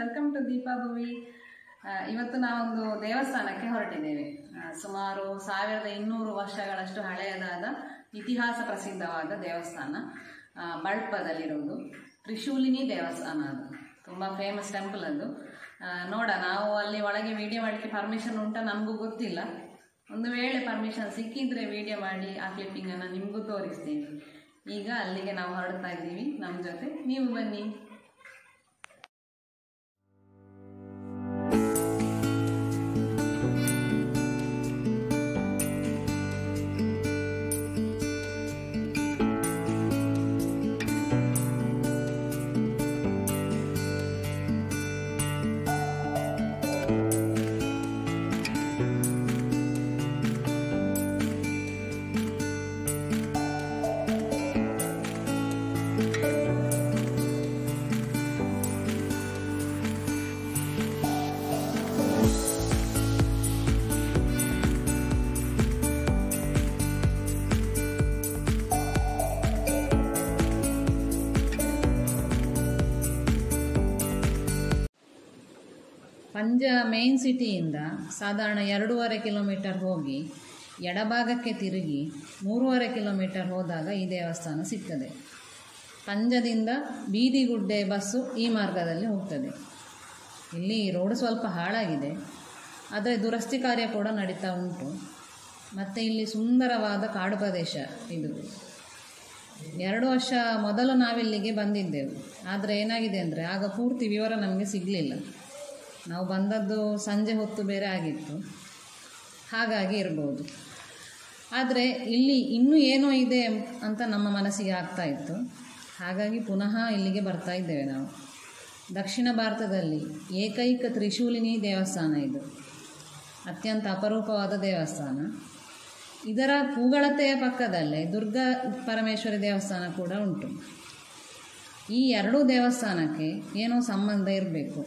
Welcome to Deepa ಭುವಿ. ಇವತ್ತು ನಾವೊಂದು ದೇವಸ್ಥಾನಕ್ಕೆ ಹೊರಟಿದ್ದೇವೆ. ಸುಮಾರು 1200 ವರ್ಷಗಳಷ್ಟು ಹಳೆಯದಾದ ಇತಿಹಾಸ ಪ್ರಸಿದ್ಧವಾದ ದೇವಸ್ಥಾನ ಬಳ್ಪದಲ್ಲಿರುವುದು ತ್ರಿಶೂಲಿನಿ ದೇವಸ್ಥಾನ. ಅದು ತುಂಬ ಫೇಮಸ್ ಟೆಂಪಲ್. ಅದು ನಾವು ಅಲ್ಲಿ ಒಳಗೆ ವಿಡಿಯೋ ಮಾಡಲಿಕ್ಕೆ ಪರ್ಮಿಷನ್ ಉಂಟಾ ನಮಗೂ ಗೊತ್ತಿಲ್ಲ. ಒಂದು ವೇಳೆ ಪರ್ಮಿಷನ್ ಸಿಕ್ಕಿದ್ರೆ ವಿಡಿಯೋ ಮಾಡಿ ಆ ಕ್ಲಿಪ್ಪಿಂಗನ್ನು ನಿಮಗೂ ತೋರಿಸ್ತೀವಿ. ಈಗ ಅಲ್ಲಿಗೆ ನಾವು ಹೊರಡ್ತಾ ಇದ್ದೀವಿ. ನಮ್ಮ ಜೊತೆ ನೀವು ಬನ್ನಿ. ಪಂಜ ಮೇನ್ ಸಿಟಿಯಿಂದ ಸಾಧಾರಣ 2.5 ಕಿಲೋಮೀಟರ್ ಹೋಗಿ ಎಡಭಾಗಕ್ಕೆ ತಿರುಗಿ 3.5 ಕಿಲೋಮೀಟರ್ ಹೋದಾಗ ಈ ದೇವಸ್ಥಾನ ಸಿಗ್ತದೆ. ಪಂಜದಿಂದ ಬೀದಿಗುಡ್ಡೆ ಬಸ್ಸು ಈ ಮಾರ್ಗದಲ್ಲಿ ಹೋಗ್ತದೆ. ಇಲ್ಲಿ ರೋಡ್ ಸ್ವಲ್ಪ ಹಾಳಾಗಿದೆ, ಆದರೆ ದುರಸ್ತಿ ಕಾರ್ಯ ಕೂಡ ನಡೀತಾ ಉಂಟು. ಮತ್ತು ಇಲ್ಲಿ ಸುಂದರವಾದ ಕಾಡು ಪ್ರದೇಶ ಇದು. 2 ವರ್ಷ ಮೊದಲು ನಾವಿಲ್ಲಿಗೆ ಬಂದಿದ್ದೆವು. ಆದರೆ ಏನಾಗಿದೆ ಅಂದರೆ ಆಗ ಪೂರ್ತಿ ವಿವರ ನಮಗೆ ಸಿಗಲಿಲ್ಲ. ನಾವು ಬಂದದ್ದು ಸಂಜೆ ಹೊತ್ತು ಬೇರೆ ಆಗಿತ್ತು, ಹಾಗಾಗಿ ಇರ್ಬೋದು. ಆದರೆ ಇಲ್ಲಿ ಇನ್ನೂ ಏನೋ ಇದೆ ಅಂತ ನಮ್ಮ ಮನಸ್ಸಿಗೆ ಆಗ್ತಾ ಇತ್ತು. ಹಾಗಾಗಿ ಪುನಃ ಇಲ್ಲಿಗೆ ಬರ್ತಾ ಇದ್ದೇವೆ ನಾವು. ದಕ್ಷಿಣ ಭಾರತದಲ್ಲಿ ಏಕೈಕ ತ್ರಿಶೂಲಿನಿ ದೇವಸ್ಥಾನ ಇದು. ಅತ್ಯಂತ ಅಪರೂಪವಾದ ದೇವಸ್ಥಾನ. ಇದರ ಪೂಗಳತೆಯ ಪಕ್ಕದಲ್ಲೇ ದುರ್ಗಾ ಪರಮೇಶ್ವರಿ ದೇವಸ್ಥಾನ ಕೂಡ ಉಂಟು. ಈ ಎರಡೂ ದೇವಸ್ಥಾನಕ್ಕೆ ಏನೋ ಸಂಬಂಧ ಇರಬೇಕು.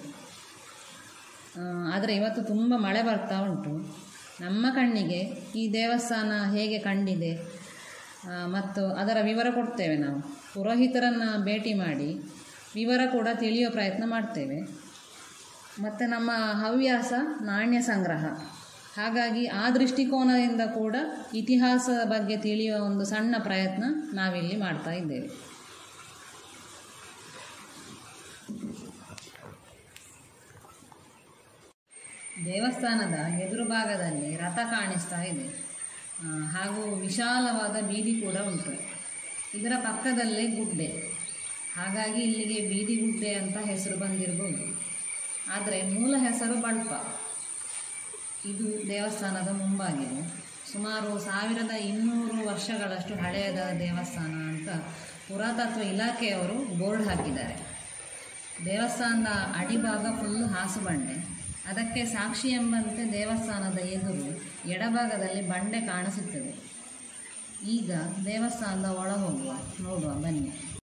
ಆದರೆ ಇವತ್ತು ತುಂಬ ಮಳೆ ಬರ್ತಾ ಉಂಟು. ನಮ್ಮ ಕಣ್ಣಿಗೆ ಈ ದೇವಸ್ಥಾನ ಹೇಗೆ ಕಂಡಿದೆ ಮತ್ತು ಅದರ ವಿವರ ಕೊಡ್ತೇವೆ. ನಾವು ಪುರೋಹಿತರನ್ನು ಭೇಟಿ ಮಾಡಿ ವಿವರ ಕೂಡ ತಿಳಿಯೋ ಪ್ರಯತ್ನ ಮಾಡ್ತೇವೆ. ಮತ್ತು ನಮ್ಮ ಹವ್ಯಾಸ ನಾಣ್ಯ ಸಂಗ್ರಹ, ಹಾಗಾಗಿ ಆ ದೃಷ್ಟಿಕೋನದಿಂದ ಕೂಡ ಇತಿಹಾಸದ ಬಗ್ಗೆ ತಿಳಿಯುವ ಒಂದು ಸಣ್ಣ ಪ್ರಯತ್ನ ನಾವಿಲ್ಲಿ ಮಾಡ್ತಾ ಇದ್ದೇವೆ. ದೇವಸ್ಥಾನದ ಎದುರು ಭಾಗದಲ್ಲಿ ರಥ ಕಾಣಿಸ್ತಾ ಇದೆ, ಹಾಗೂ ವಿಶಾಲವಾದ ಬೀದಿ ಕೂಡ ಉಂಟು. ಇದರ ಪಕ್ಕದಲ್ಲೇ ಗುಡ್ಡೆ, ಹಾಗಾಗಿ ಇಲ್ಲಿಗೆ ಬೀದಿಗುಡ್ಡೆ ಅಂತ ಹೆಸರು ಬಂದಿರಬಹುದು. ಆದರೆ ಮೂಲ ಹೆಸರು ಬಳ್ಪ. ಇದು ದೇವಸ್ಥಾನದ ಮುಂಭಾಗಿದೆ. ಸುಮಾರು 1200 ವರ್ಷಗಳಷ್ಟು ಹಳೆಯದ ದೇವಸ್ಥಾನ ಅಂತ ಪುರಾತತ್ವ ಇಲಾಖೆಯವರು ಬೋರ್ಡ್ ಹಾಕಿದ್ದಾರೆ. ದೇವಸ್ಥಾನದ ಅಡಿಭಾಗ ಫುಲ್ಲು ಹಾಸುಬಂಡೆ. ಅದಕ್ಕೆ ಸಾಕ್ಷಿ ಎಂಬಂತೆ ದೇವಸ್ಥಾನದ ಎದುರು ಎಡಭಾಗದಲ್ಲಿ ಬಂಡೆ ಕಾಣಿಸುತ್ತದೆ. ಈಗ ದೇವಸ್ಥಾನದ ಒಳ ಹೋಗುವ, ನೋಡುವ ಬನ್ನಿ.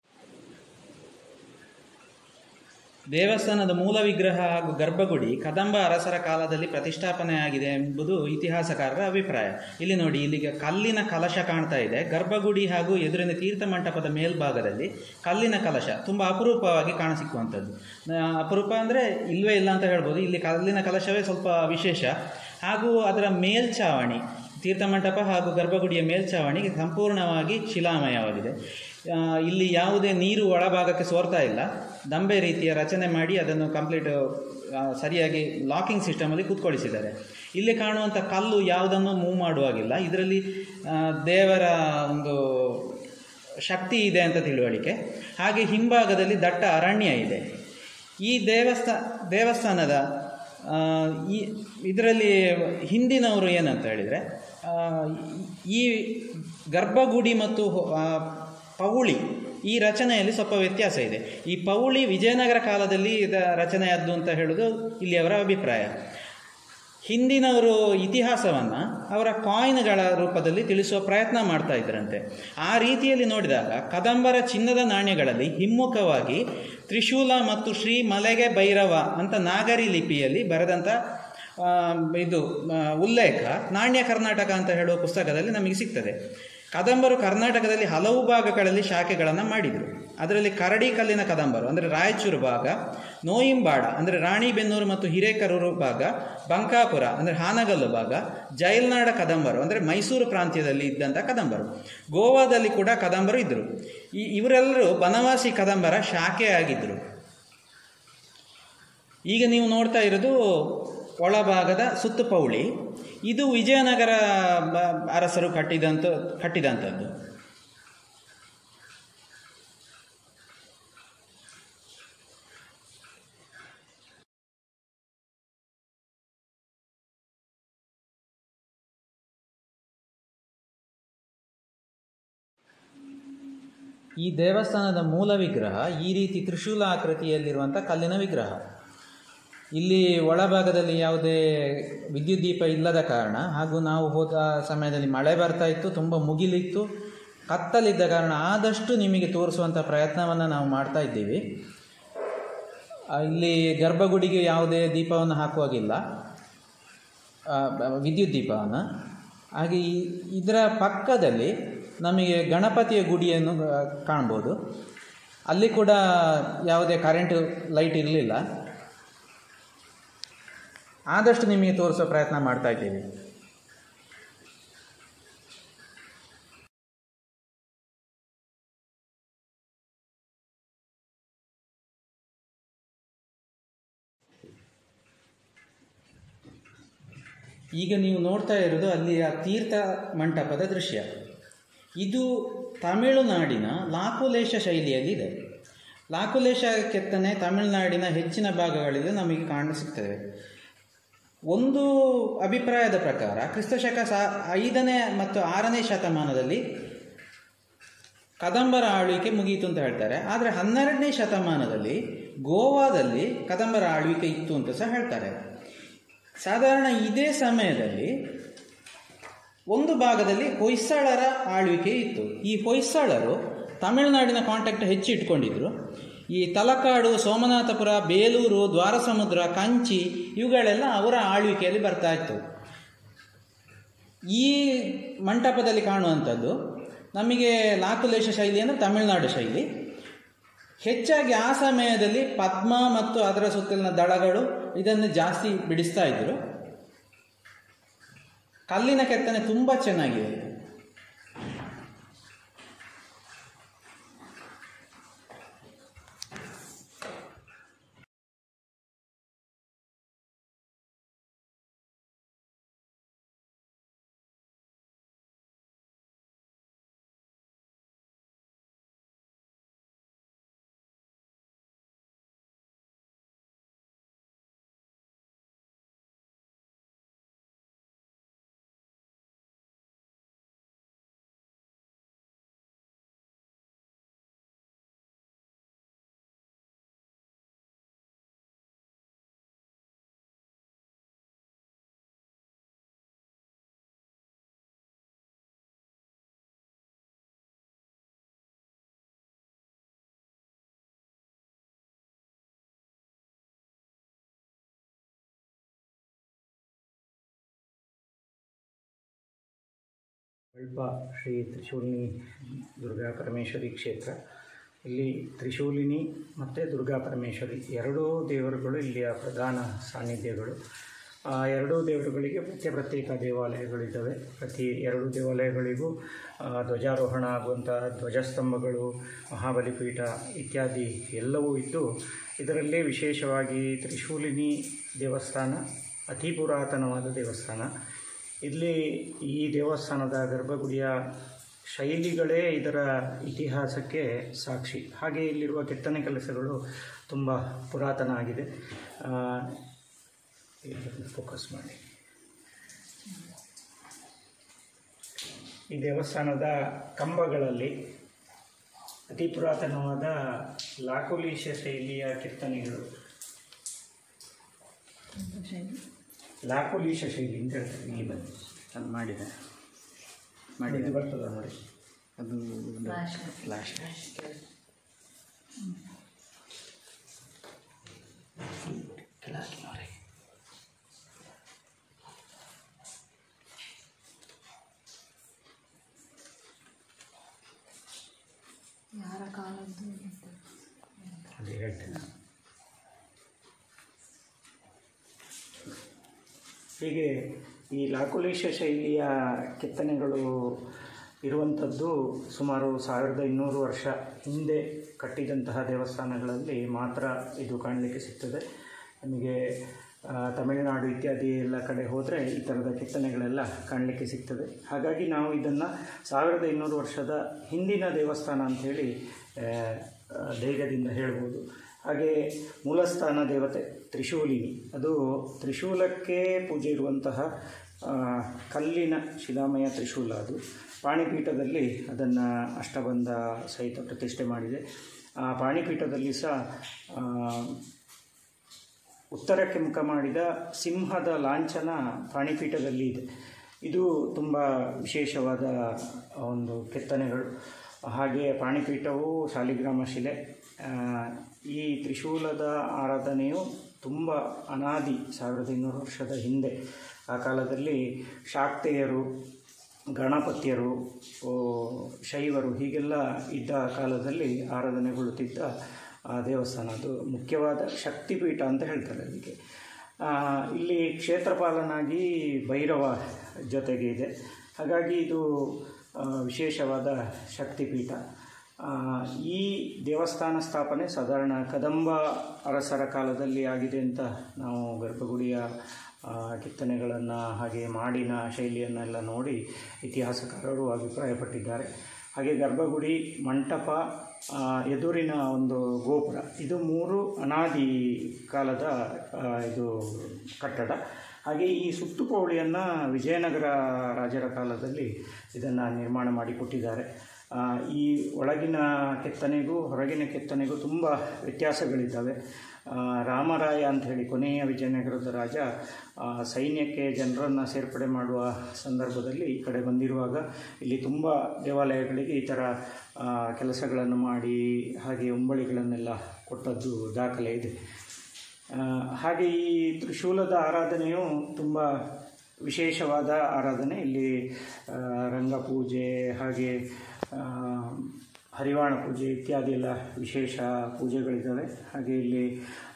ದೇವಸ್ಥಾನದ ಮೂಲ ವಿಗ್ರಹ ಹಾಗೂ ಗರ್ಭಗುಡಿ ಕದಂಬ ಅರಸರ ಕಾಲದಲ್ಲಿ ಪ್ರತಿಷ್ಠಾಪನೆಯಾಗಿದೆ ಎಂಬುದು ಇತಿಹಾಸಕಾರರ ಅಭಿಪ್ರಾಯ. ಇಲ್ಲಿ ನೋಡಿ, ಇಲ್ಲಿಗೆ ಕಲ್ಲಿನ ಕಲಶ ಕಾಣ್ತಾ ಇದೆ. ಗರ್ಭಗುಡಿ ಹಾಗೂ ಎದುರಿನ ತೀರ್ಥ ಮಂಟಪದ ಮೇಲ್ಭಾಗದಲ್ಲಿ ಕಲ್ಲಿನ ಕಲಶ ತುಂಬ ಅಪರೂಪವಾಗಿ ಕಾಣಸಿಕ್ಕುವಂಥದ್ದು. ಅಪರೂಪ ಅಂದರೆ ಇಲ್ಲವೇ ಇಲ್ಲ ಅಂತ ಹೇಳ್ಬೋದು. ಇಲ್ಲಿ ಕಲ್ಲಿನ ಕಲಶವೇ ಸ್ವಲ್ಪ ವಿಶೇಷ. ಹಾಗೂ ಅದರ ಮೇಲ್ಛಾವಣಿ, ತೀರ್ಥಮಂಟಪ ಹಾಗೂ ಗರ್ಭಗುಡಿಯ ಮೇಲ್ಛಾವಣಿ ಸಂಪೂರ್ಣವಾಗಿ ಶಿಲಾಮಯವಾಗಿದೆ. ಇಲ್ಲಿ ಯಾವುದೇ ನೀರು ಒಳಭಾಗಕ್ಕೆ ಸೋರ್ತಾ ಇಲ್ಲ. ದಂಬೆ ರೀತಿಯ ರಚನೆ ಮಾಡಿ ಅದನ್ನು ಕಂಪ್ಲೀಟ್ ಸರಿಯಾಗಿ ಲಾಕಿಂಗ್ ಸಿಸ್ಟಮಲ್ಲಿ ಕೂತ್ಕೊಳಿಸಿದ್ದಾರೆ. ಇಲ್ಲಿ ಕಾಣುವಂಥ ಕಲ್ಲು ಯಾವುದನ್ನು ಮೂವ್ ಮಾಡುವಾಗಿಲ್ಲ. ಇದರಲ್ಲಿ ದೇವರ ಒಂದು ಶಕ್ತಿ ಇದೆ ಅಂತ ತಿಳುವಳಿಕೆ. ಹಾಗೆ ಹಿಂಭಾಗದಲ್ಲಿ ದಟ್ಟ ಅರಣ್ಯ ಇದೆ. ಈ ದೇವಸ್ಥಾನದ ಇದರಲ್ಲಿ ಹಿಂದಿನವರು ಏನಂತ ಹೇಳಿದರೆ, ಈ ಗರ್ಭಗುಡಿ ಮತ್ತು ಪೌಳಿ ಈ ರಚನೆಯಲ್ಲಿ ಸ್ವಲ್ಪ ವ್ಯತ್ಯಾಸ ಇದೆ. ಈ ಪೌಳಿ ವಿಜಯನಗರ ಕಾಲದಲ್ಲಿ ರಚನೆಯಾದ್ದು ಅಂತ ಹೇಳೋದು ಇಲ್ಲಿಯವರ ಅಭಿಪ್ರಾಯ. ಹಿಂದಿನವರು ಇತಿಹಾಸವನ್ನು ಅವರ ಕಾಯಿನ್ಗಳ ರೂಪದಲ್ಲಿ ತಿಳಿಸುವ ಪ್ರಯತ್ನ ಮಾಡ್ತಾ ಇದ್ದರಂತೆ. ಆ ರೀತಿಯಲ್ಲಿ ನೋಡಿದಾಗ ಕದಂಬರ ಚಿನ್ನದ ನಾಣ್ಯಗಳಲ್ಲಿ ಹಿಮ್ಮುಖವಾಗಿ ತ್ರಿಶೂಲ ಮತ್ತು ಶ್ರೀ ಮಲೆಗೆ ಭೈರವ ಅಂತ ನಾಗರಿ ಲಿಪಿಯಲ್ಲಿ ಬರೆದಂಥ ಇದು ಉಲ್ಲೇಖ ನಾಣ್ಯ ಕರ್ನಾಟಕ ಅಂತ ಹೇಳುವ ಪುಸ್ತಕದಲ್ಲಿ ನಮಗೆ ಸಿಗ್ತದೆ. ಕದಂಬರು ಕರ್ನಾಟಕದಲ್ಲಿ ಹಲವು ಭಾಗಗಳಲ್ಲಿ ಶಾಖೆಗಳನ್ನು ಮಾಡಿದರು. ಅದರಲ್ಲಿ ಕರಡಿ ಕಲ್ಲಿನ ಕದಂಬರು ಅಂದರೆ ರಾಯಚೂರು ಭಾಗ, ನೋಯಿಂಬಾಡ ಅಂದರೆ ರಾಣಿಬೆನ್ನೂರು ಮತ್ತು ಹಿರೇಕರೂರು ಭಾಗ, ಬಂಕಾಪುರ ಅಂದರೆ ಹಾನಗಲ್ಲು ಭಾಗ, ಜೈಲ್ನಾಡ ಕದಂಬರು ಅಂದರೆ ಮೈಸೂರು ಪ್ರಾಂತ್ಯದಲ್ಲಿ ಇದ್ದಂಥ ಕದಂಬರು. ಗೋವಾದಲ್ಲಿ ಕೂಡ ಕದಂಬರು ಇದ್ದರು. ಇವರೆಲ್ಲರೂ ಬನವಾಸಿ ಕದಂಬರ ಶಾಖೆ ಆಗಿದ್ದರು. ಈಗ ನೀವು ನೋಡ್ತಾ ಇರೋದು ಒಳಭಾಗದ ಸುತ್ತುಪೌಳಿ. ಇದು ವಿಜಯನಗರ ಅರಸರು ಕಟ್ಟಿದಂಥದ್ದು. ಈ ದೇವಸ್ಥಾನದ ಮೂಲ ವಿಗ್ರಹ ಈ ರೀತಿ ತ್ರಿಶೂಲ ಆಕೃತಿಯಲ್ಲಿರುವಂಥ ಕಲ್ಲಿನ ವಿಗ್ರಹ. ಇಲ್ಲಿ ಒಳಭಾಗದಲ್ಲಿ ಯಾವುದೇ ವಿದ್ಯುತ್ ದೀಪ ಇಲ್ಲದ ಕಾರಣ, ಹಾಗೂ ನಾವು ಹೋದ ಸಮಯದಲ್ಲಿ ಮಳೆ ಬರ್ತಾ ಇತ್ತು, ತುಂಬ ಮುಗಿಲಿತ್ತು, ಕತ್ತಲಿದ್ದ ಕಾರಣ ಆದಷ್ಟು ನಿಮಗೆ ತೋರಿಸುವಂಥ ಪ್ರಯತ್ನವನ್ನು ನಾವು ಮಾಡ್ತಾ ಇದ್ದೀವಿ. ಇಲ್ಲಿ ಗರ್ಭಗುಡಿಗೆ ಯಾವುದೇ ದೀಪವನ್ನು ಹಾಕುವಾಗಿಲ್ಲ, ವಿದ್ಯುತ್ ದೀಪವನ್ನು. ಹಾಗೆ ಇದರ ಪಕ್ಕದಲ್ಲಿ ನಮಗೆ ಗಣಪತಿಯ ಗುಡಿಯನ್ನು ಕಾಣ್ಬೋದು. ಅಲ್ಲಿ ಕೂಡ ಯಾವುದೇ ಕರೆಂಟ್ ಲೈಟ್ ಇರಲಿಲ್ಲ. ಆದಷ್ಟು ನಿಮಗೆ ತೋರಿಸೋ ಪ್ರಯತ್ನ ಮಾಡ್ತಾ ಇದ್ದೀವಿ. ಈಗ ನೀವು ನೋಡ್ತಾ ಇರೋದು ಅಲ್ಲಿಯ ತೀರ್ಥ ಮಂಟಪದ ದೃಶ್ಯ. ಇದು ತಮಿಳುನಾಡಿನ ಲಾಕುಲೇಶ ಶೈಲಿಯಲ್ಲಿದೆ. ಲಾಕುಲೇಶ ಕೆತ್ತನೆ ತಮಿಳುನಾಡಿನ ಹೆಚ್ಚಿನ ಭಾಗಗಳಲ್ಲಿ ನಮಗೆ ಕಾಣಸಿಗ್ತದೆ. ಒಂದು ಅಭಿಪ್ರಾಯದ ಪ್ರಕಾರ ಕ್ರಿಸ್ತಶಕ 5ನೇ ಮತ್ತು 6ನೇ ಶತಮಾನದಲ್ಲಿ ಕದಂಬರ ಆಳ್ವಿಕೆ ಮುಗಿಯಿತು ಅಂತ ಹೇಳ್ತಾರೆ. ಆದರೆ 12ನೇ ಶತಮಾನದಲ್ಲಿ ಗೋವಾದಲ್ಲಿ ಕದಂಬರ ಆಳ್ವಿಕೆ ಇತ್ತು ಅಂತ ಸಹ ಹೇಳ್ತಾರೆ. ಸಾಧಾರಣ ಇದೇ ಸಮಯದಲ್ಲಿ ಒಂದು ಭಾಗದಲ್ಲಿ ಹೊಯ್ಸಳರ ಆಳ್ವಿಕೆ ಇತ್ತು. ಈ ಹೊಯ್ಸಳರು ತಮಿಳುನಾಡಿನ ಕಾಂಟ್ಯಾಕ್ಟ್ ಹೆಚ್ಚು ಇಟ್ಕೊಂಡಿದ್ರು. ಈ ತಲಕಾಡು, ಸೋಮನಾಥಪುರ, ಬೇಲೂರು, ದ್ವಾರಸಮುದ್ರ, ಕಂಚಿ ಇವುಗಳೆಲ್ಲ ಅವರ ಆಳ್ವಿಕೆಯಲ್ಲಿ ಬರ್ತಾ ಇತ್ತು. ಈ ಮಂಟಪದಲ್ಲಿ ಕಾಣುವಂಥದ್ದು ನಮಗೆ ಲಾಕುಲೇಶ ಶೈಲಿ ಅಂದರೆ ತಮಿಳುನಾಡು ಶೈಲಿ. ಹೆಚ್ಚಾಗಿ ಆ ಸಮಯದಲ್ಲಿ ಪದ್ಮ ಮತ್ತು ಅದರ ಸುತ್ತಲಿನ ದಳಗಳು ಇದನ್ನು ಜಾಸ್ತಿ ಬಿಡಿಸ್ತಾ ಇದ್ದರು. ಕಲ್ಲಿನ ಕೆತ್ತನೆ ತುಂಬ ಚೆನ್ನಾಗಿದೆ. ಕಲ್ಪ ಶ್ರೀ ತ್ರಿಶೂಲಿನಿ ದುರ್ಗಾ ಪರಮೇಶ್ವರಿ ಕ್ಷೇತ್ರ. ಇಲ್ಲಿ ತ್ರಿಶೂಲಿನಿ ಮತ್ತು ದುರ್ಗಾ ಪರಮೇಶ್ವರಿ ಎರಡೂ ದೇವರುಗಳು ಇಲ್ಲಿಯ ಪ್ರಧಾನ ಸಾನ್ನಿಧ್ಯಗಳು. ಆ ಎರಡೂ ದೇವರುಗಳಿಗೆ ಪ್ರತ್ಯೇಕ ದೇವಾಲಯಗಳಿದ್ದಾವೆ. ಪ್ರತಿ ಎರಡು ದೇವಾಲಯಗಳಿಗೂ ಧ್ವಜಾರೋಹಣ ಆಗುವಂಥ ಧ್ವಜಸ್ತಂಭಗಳು, ಮಹಾಬಲಿಪೀಠ ಇತ್ಯಾದಿ ಎಲ್ಲವೂ ಇದ್ದು, ಇದರಲ್ಲೇ ವಿಶೇಷವಾಗಿ ತ್ರಿಶೂಲಿನಿ ದೇವಸ್ಥಾನ ಅತಿ ಪುರಾತನವಾದ ದೇವಸ್ಥಾನ. ಇಲ್ಲಿ ಈ ದೇವಸ್ಥಾನದ ಗರ್ಭಗುಡಿಯ ಶೈಲಿಗಳೇ ಇದರ ಇತಿಹಾಸಕ್ಕೆ ಸಾಕ್ಷಿ. ಹಾಗೆ ಇಲ್ಲಿರುವ ಕೆತ್ತನೆ ಕೆಲಸಗಳು ತುಂಬ ಪುರಾತನ ಆಗಿದೆ. ಫೋಕಸ್ ಮಾಡಿ. ಈ ದೇವಸ್ಥಾನದ ಕಂಬಗಳಲ್ಲಿ ಅತಿ ಪುರಾತನವಾದ ಲಾಕುಲೀಶ ಶೈಲಿಯ ಕೆತ್ತನೆಗಳು. ಲಾಕುಲೀಶ ಶೈಲಿ ಅಂತ ಹೇಳ್ತಾರೆ. ಇಲ್ಲಿ ಬಂದು ಅದು ಮಾಡಿದೆ ಬರ್ತದೆ ನೋಡಿ, ಅದು ಫ್ಲಾಶ್. ನೋಡಿ ಯಾರ ಕಾಲದ್ದು ಹೀಗೆ ಈ ಲಾಕುಲಿಶ ಶೈಲಿಯ ಕೆತ್ತನೆಗಳು ಇರುವಂಥದ್ದು ಸುಮಾರು 1200 ವರ್ಷ ಹಿಂದೆ ಕಟ್ಟಿದಂತಹ ದೇವಸ್ಥಾನಗಳಲ್ಲಿ ಮಾತ್ರ ಇದು ಕಾಣಲಿಕ್ಕೆ ಸಿಗ್ತದೆ. ನಮಗೆ ತಮಿಳುನಾಡು ಇತ್ಯಾದಿ ಎಲ್ಲ ಕಡೆ ಹೋದರೆ ಈ ಥರದ ಕೆತ್ತನೆಗಳೆಲ್ಲ ಕಾಣಲಿಕ್ಕೆ ಸಿಗ್ತದೆ. ಹಾಗಾಗಿ ನಾವು ಇದನ್ನು 1200 ವರ್ಷದ ಹಿಂದಿನ ದೇವಸ್ಥಾನ ಅಂಥೇಳಿ ಧೈರ್ಯದಿಂದ ಹೇಳ್ಬೋದು. ಹಾಗೆ ಮೂಲಸ್ಥಾನ ದೇವತೆ ತ್ರಿಶೂಲಿನಿ, ಅದು ತ್ರಿಶೂಲಕ್ಕೆ ಪೂಜೆ ಇರುವಂತಹ ಕಲ್ಲಿನ ಶಿಲಾಮಯ ತ್ರಿಶೂಲ. ಅದು ಪಾಣಿಪೀಠದಲ್ಲಿ ಅದನ್ನು ಅಷ್ಟಬಂಧ ಸಹಿತ ಪ್ರತಿಷ್ಠೆ ಮಾಡಿದೆ. ಆ ಪಾಣಿಪೀಠದಲ್ಲಿ ಸಹ ಉತ್ತರಕ್ಕೆ ಮುಖ ಮಾಡಿದ ಸಿಂಹದ ಲಾಂಛನ ಪಾಣಿಪೀಠದಲ್ಲಿ ಇದೆ. ಇದು ತುಂಬ ವಿಶೇಷವಾದ ಒಂದು ಕೆತ್ತನೆಗಳು. ಹಾಗೆ ಪಾಣಿಪೀಠವು ಶಾಲಿಗ್ರಾಮ ಶಿಲೆ. ಈ ತ್ರಿಶೂಲದ ಆರಾಧನೆಯು ತುಂಬ ಅನಾದಿ 1200 ವರ್ಷದ ಹಿಂದೆ. ಆ ಕಾಲದಲ್ಲಿ ಶಾಕ್ತೆಯರು, ಗಣಪತಿಯರು, ಶೈವರು ಹೀಗೆಲ್ಲ ಇದ್ದ ಕಾಲದಲ್ಲಿ ಆರಾಧನೆಗೊಳ್ಳುತ್ತಿದ್ದ ದೇವಸ್ಥಾನ. ಅದು ಮುಖ್ಯವಾದ ಶಕ್ತಿಪೀಠ ಅಂತ ಹೇಳ್ತಾರೆ ಅದಕ್ಕೆ. ಇಲ್ಲಿ ಕ್ಷೇತ್ರಪಾಲನಾಗಿ ಭೈರವ ಜೊತೆಗೆ ಇದೆ. ಹಾಗಾಗಿ ಇದು ವಿಶೇಷವಾದ ಶಕ್ತಿಪೀಠ. ಈ ದೇವಸ್ಥಾನ ಸ್ಥಾಪನೆ ಸಾಧಾರಣ ಕದಂಬ ಅರಸರ ಕಾಲದಲ್ಲಿ ಆಗಿದೆ ಅಂತ ನಾವು ಗರ್ಭಗುಡಿಯ ಕೆತ್ತನೆಗಳನ್ನು ಹಾಗೆ ಮಾಡಿನ ಶೈಲಿಯನ್ನೆಲ್ಲ ನೋಡಿ ಇತಿಹಾಸಕಾರರು ಅಭಿಪ್ರಾಯಪಟ್ಟಿದ್ದಾರೆ. ಹಾಗೆ ಗರ್ಭಗುಡಿ, ಮಂಟಪ, ಎದುರಿನ ಒಂದು ಗೋಪುರ, ಇದು 3 ಅನಾದಿ ಕಾಲದ ಇದು ಕಟ್ಟಡ. ಹಾಗೆ ಈ ಸುತ್ತುಪೌಳಿಯನ್ನು ವಿಜಯನಗರ ರಾಜರ ಕಾಲದಲ್ಲಿ ಇದನ್ನು ನಿರ್ಮಾಣ ಮಾಡಿಕೊಟ್ಟಿದ್ದಾರೆ. ಈ ಒಳಗಿನ ಕೆತ್ತನೆಗೂ ಹೊರಗಿನ ಕೆತ್ತನೆಗೂ ತುಂಬ ವ್ಯತ್ಯಾಸಗಳಿದ್ದಾವೆ. ರಾಮರಾಯ ಅಂಥೇಳಿ ಕೊನೆಯ ವಿಜಯನಗರದ ರಾಜ ಸೈನ್ಯಕ್ಕೆ ಜನರನ್ನು ಸೇರ್ಪಡೆ ಮಾಡುವ ಸಂದರ್ಭದಲ್ಲಿ ಈ ಕಡೆ ಬಂದಿರುವಾಗ ಇಲ್ಲಿ ತುಂಬ ದೇವಾಲಯಗಳಿಗೆ ಈ ಥರ ಕೆಲಸಗಳನ್ನು ಮಾಡಿ ಹಾಗೆ ಉಂಬಳಿಗಳನ್ನೆಲ್ಲ ಕೊಟ್ಟದ್ದು ದಾಖಲೆ ಇದೆ. ಹಾಗೆ ಈ ತ್ರಿಶೂಲದ ಆರಾಧನೆಯು ತುಂಬ ವಿಶೇಷವಾದ ಆರಾಧನೆ. ಇಲ್ಲಿ ರಂಗಪೂಜೆ ಹಾಗೆ ಹರಿವಾಣ ಪೂಜೆ ಇತ್ಯಾದಿ ಎಲ್ಲ ವಿಶೇಷ ಪೂಜೆಗಳಿದ್ದಾವೆ. ಹಾಗೆ ಇಲ್ಲಿ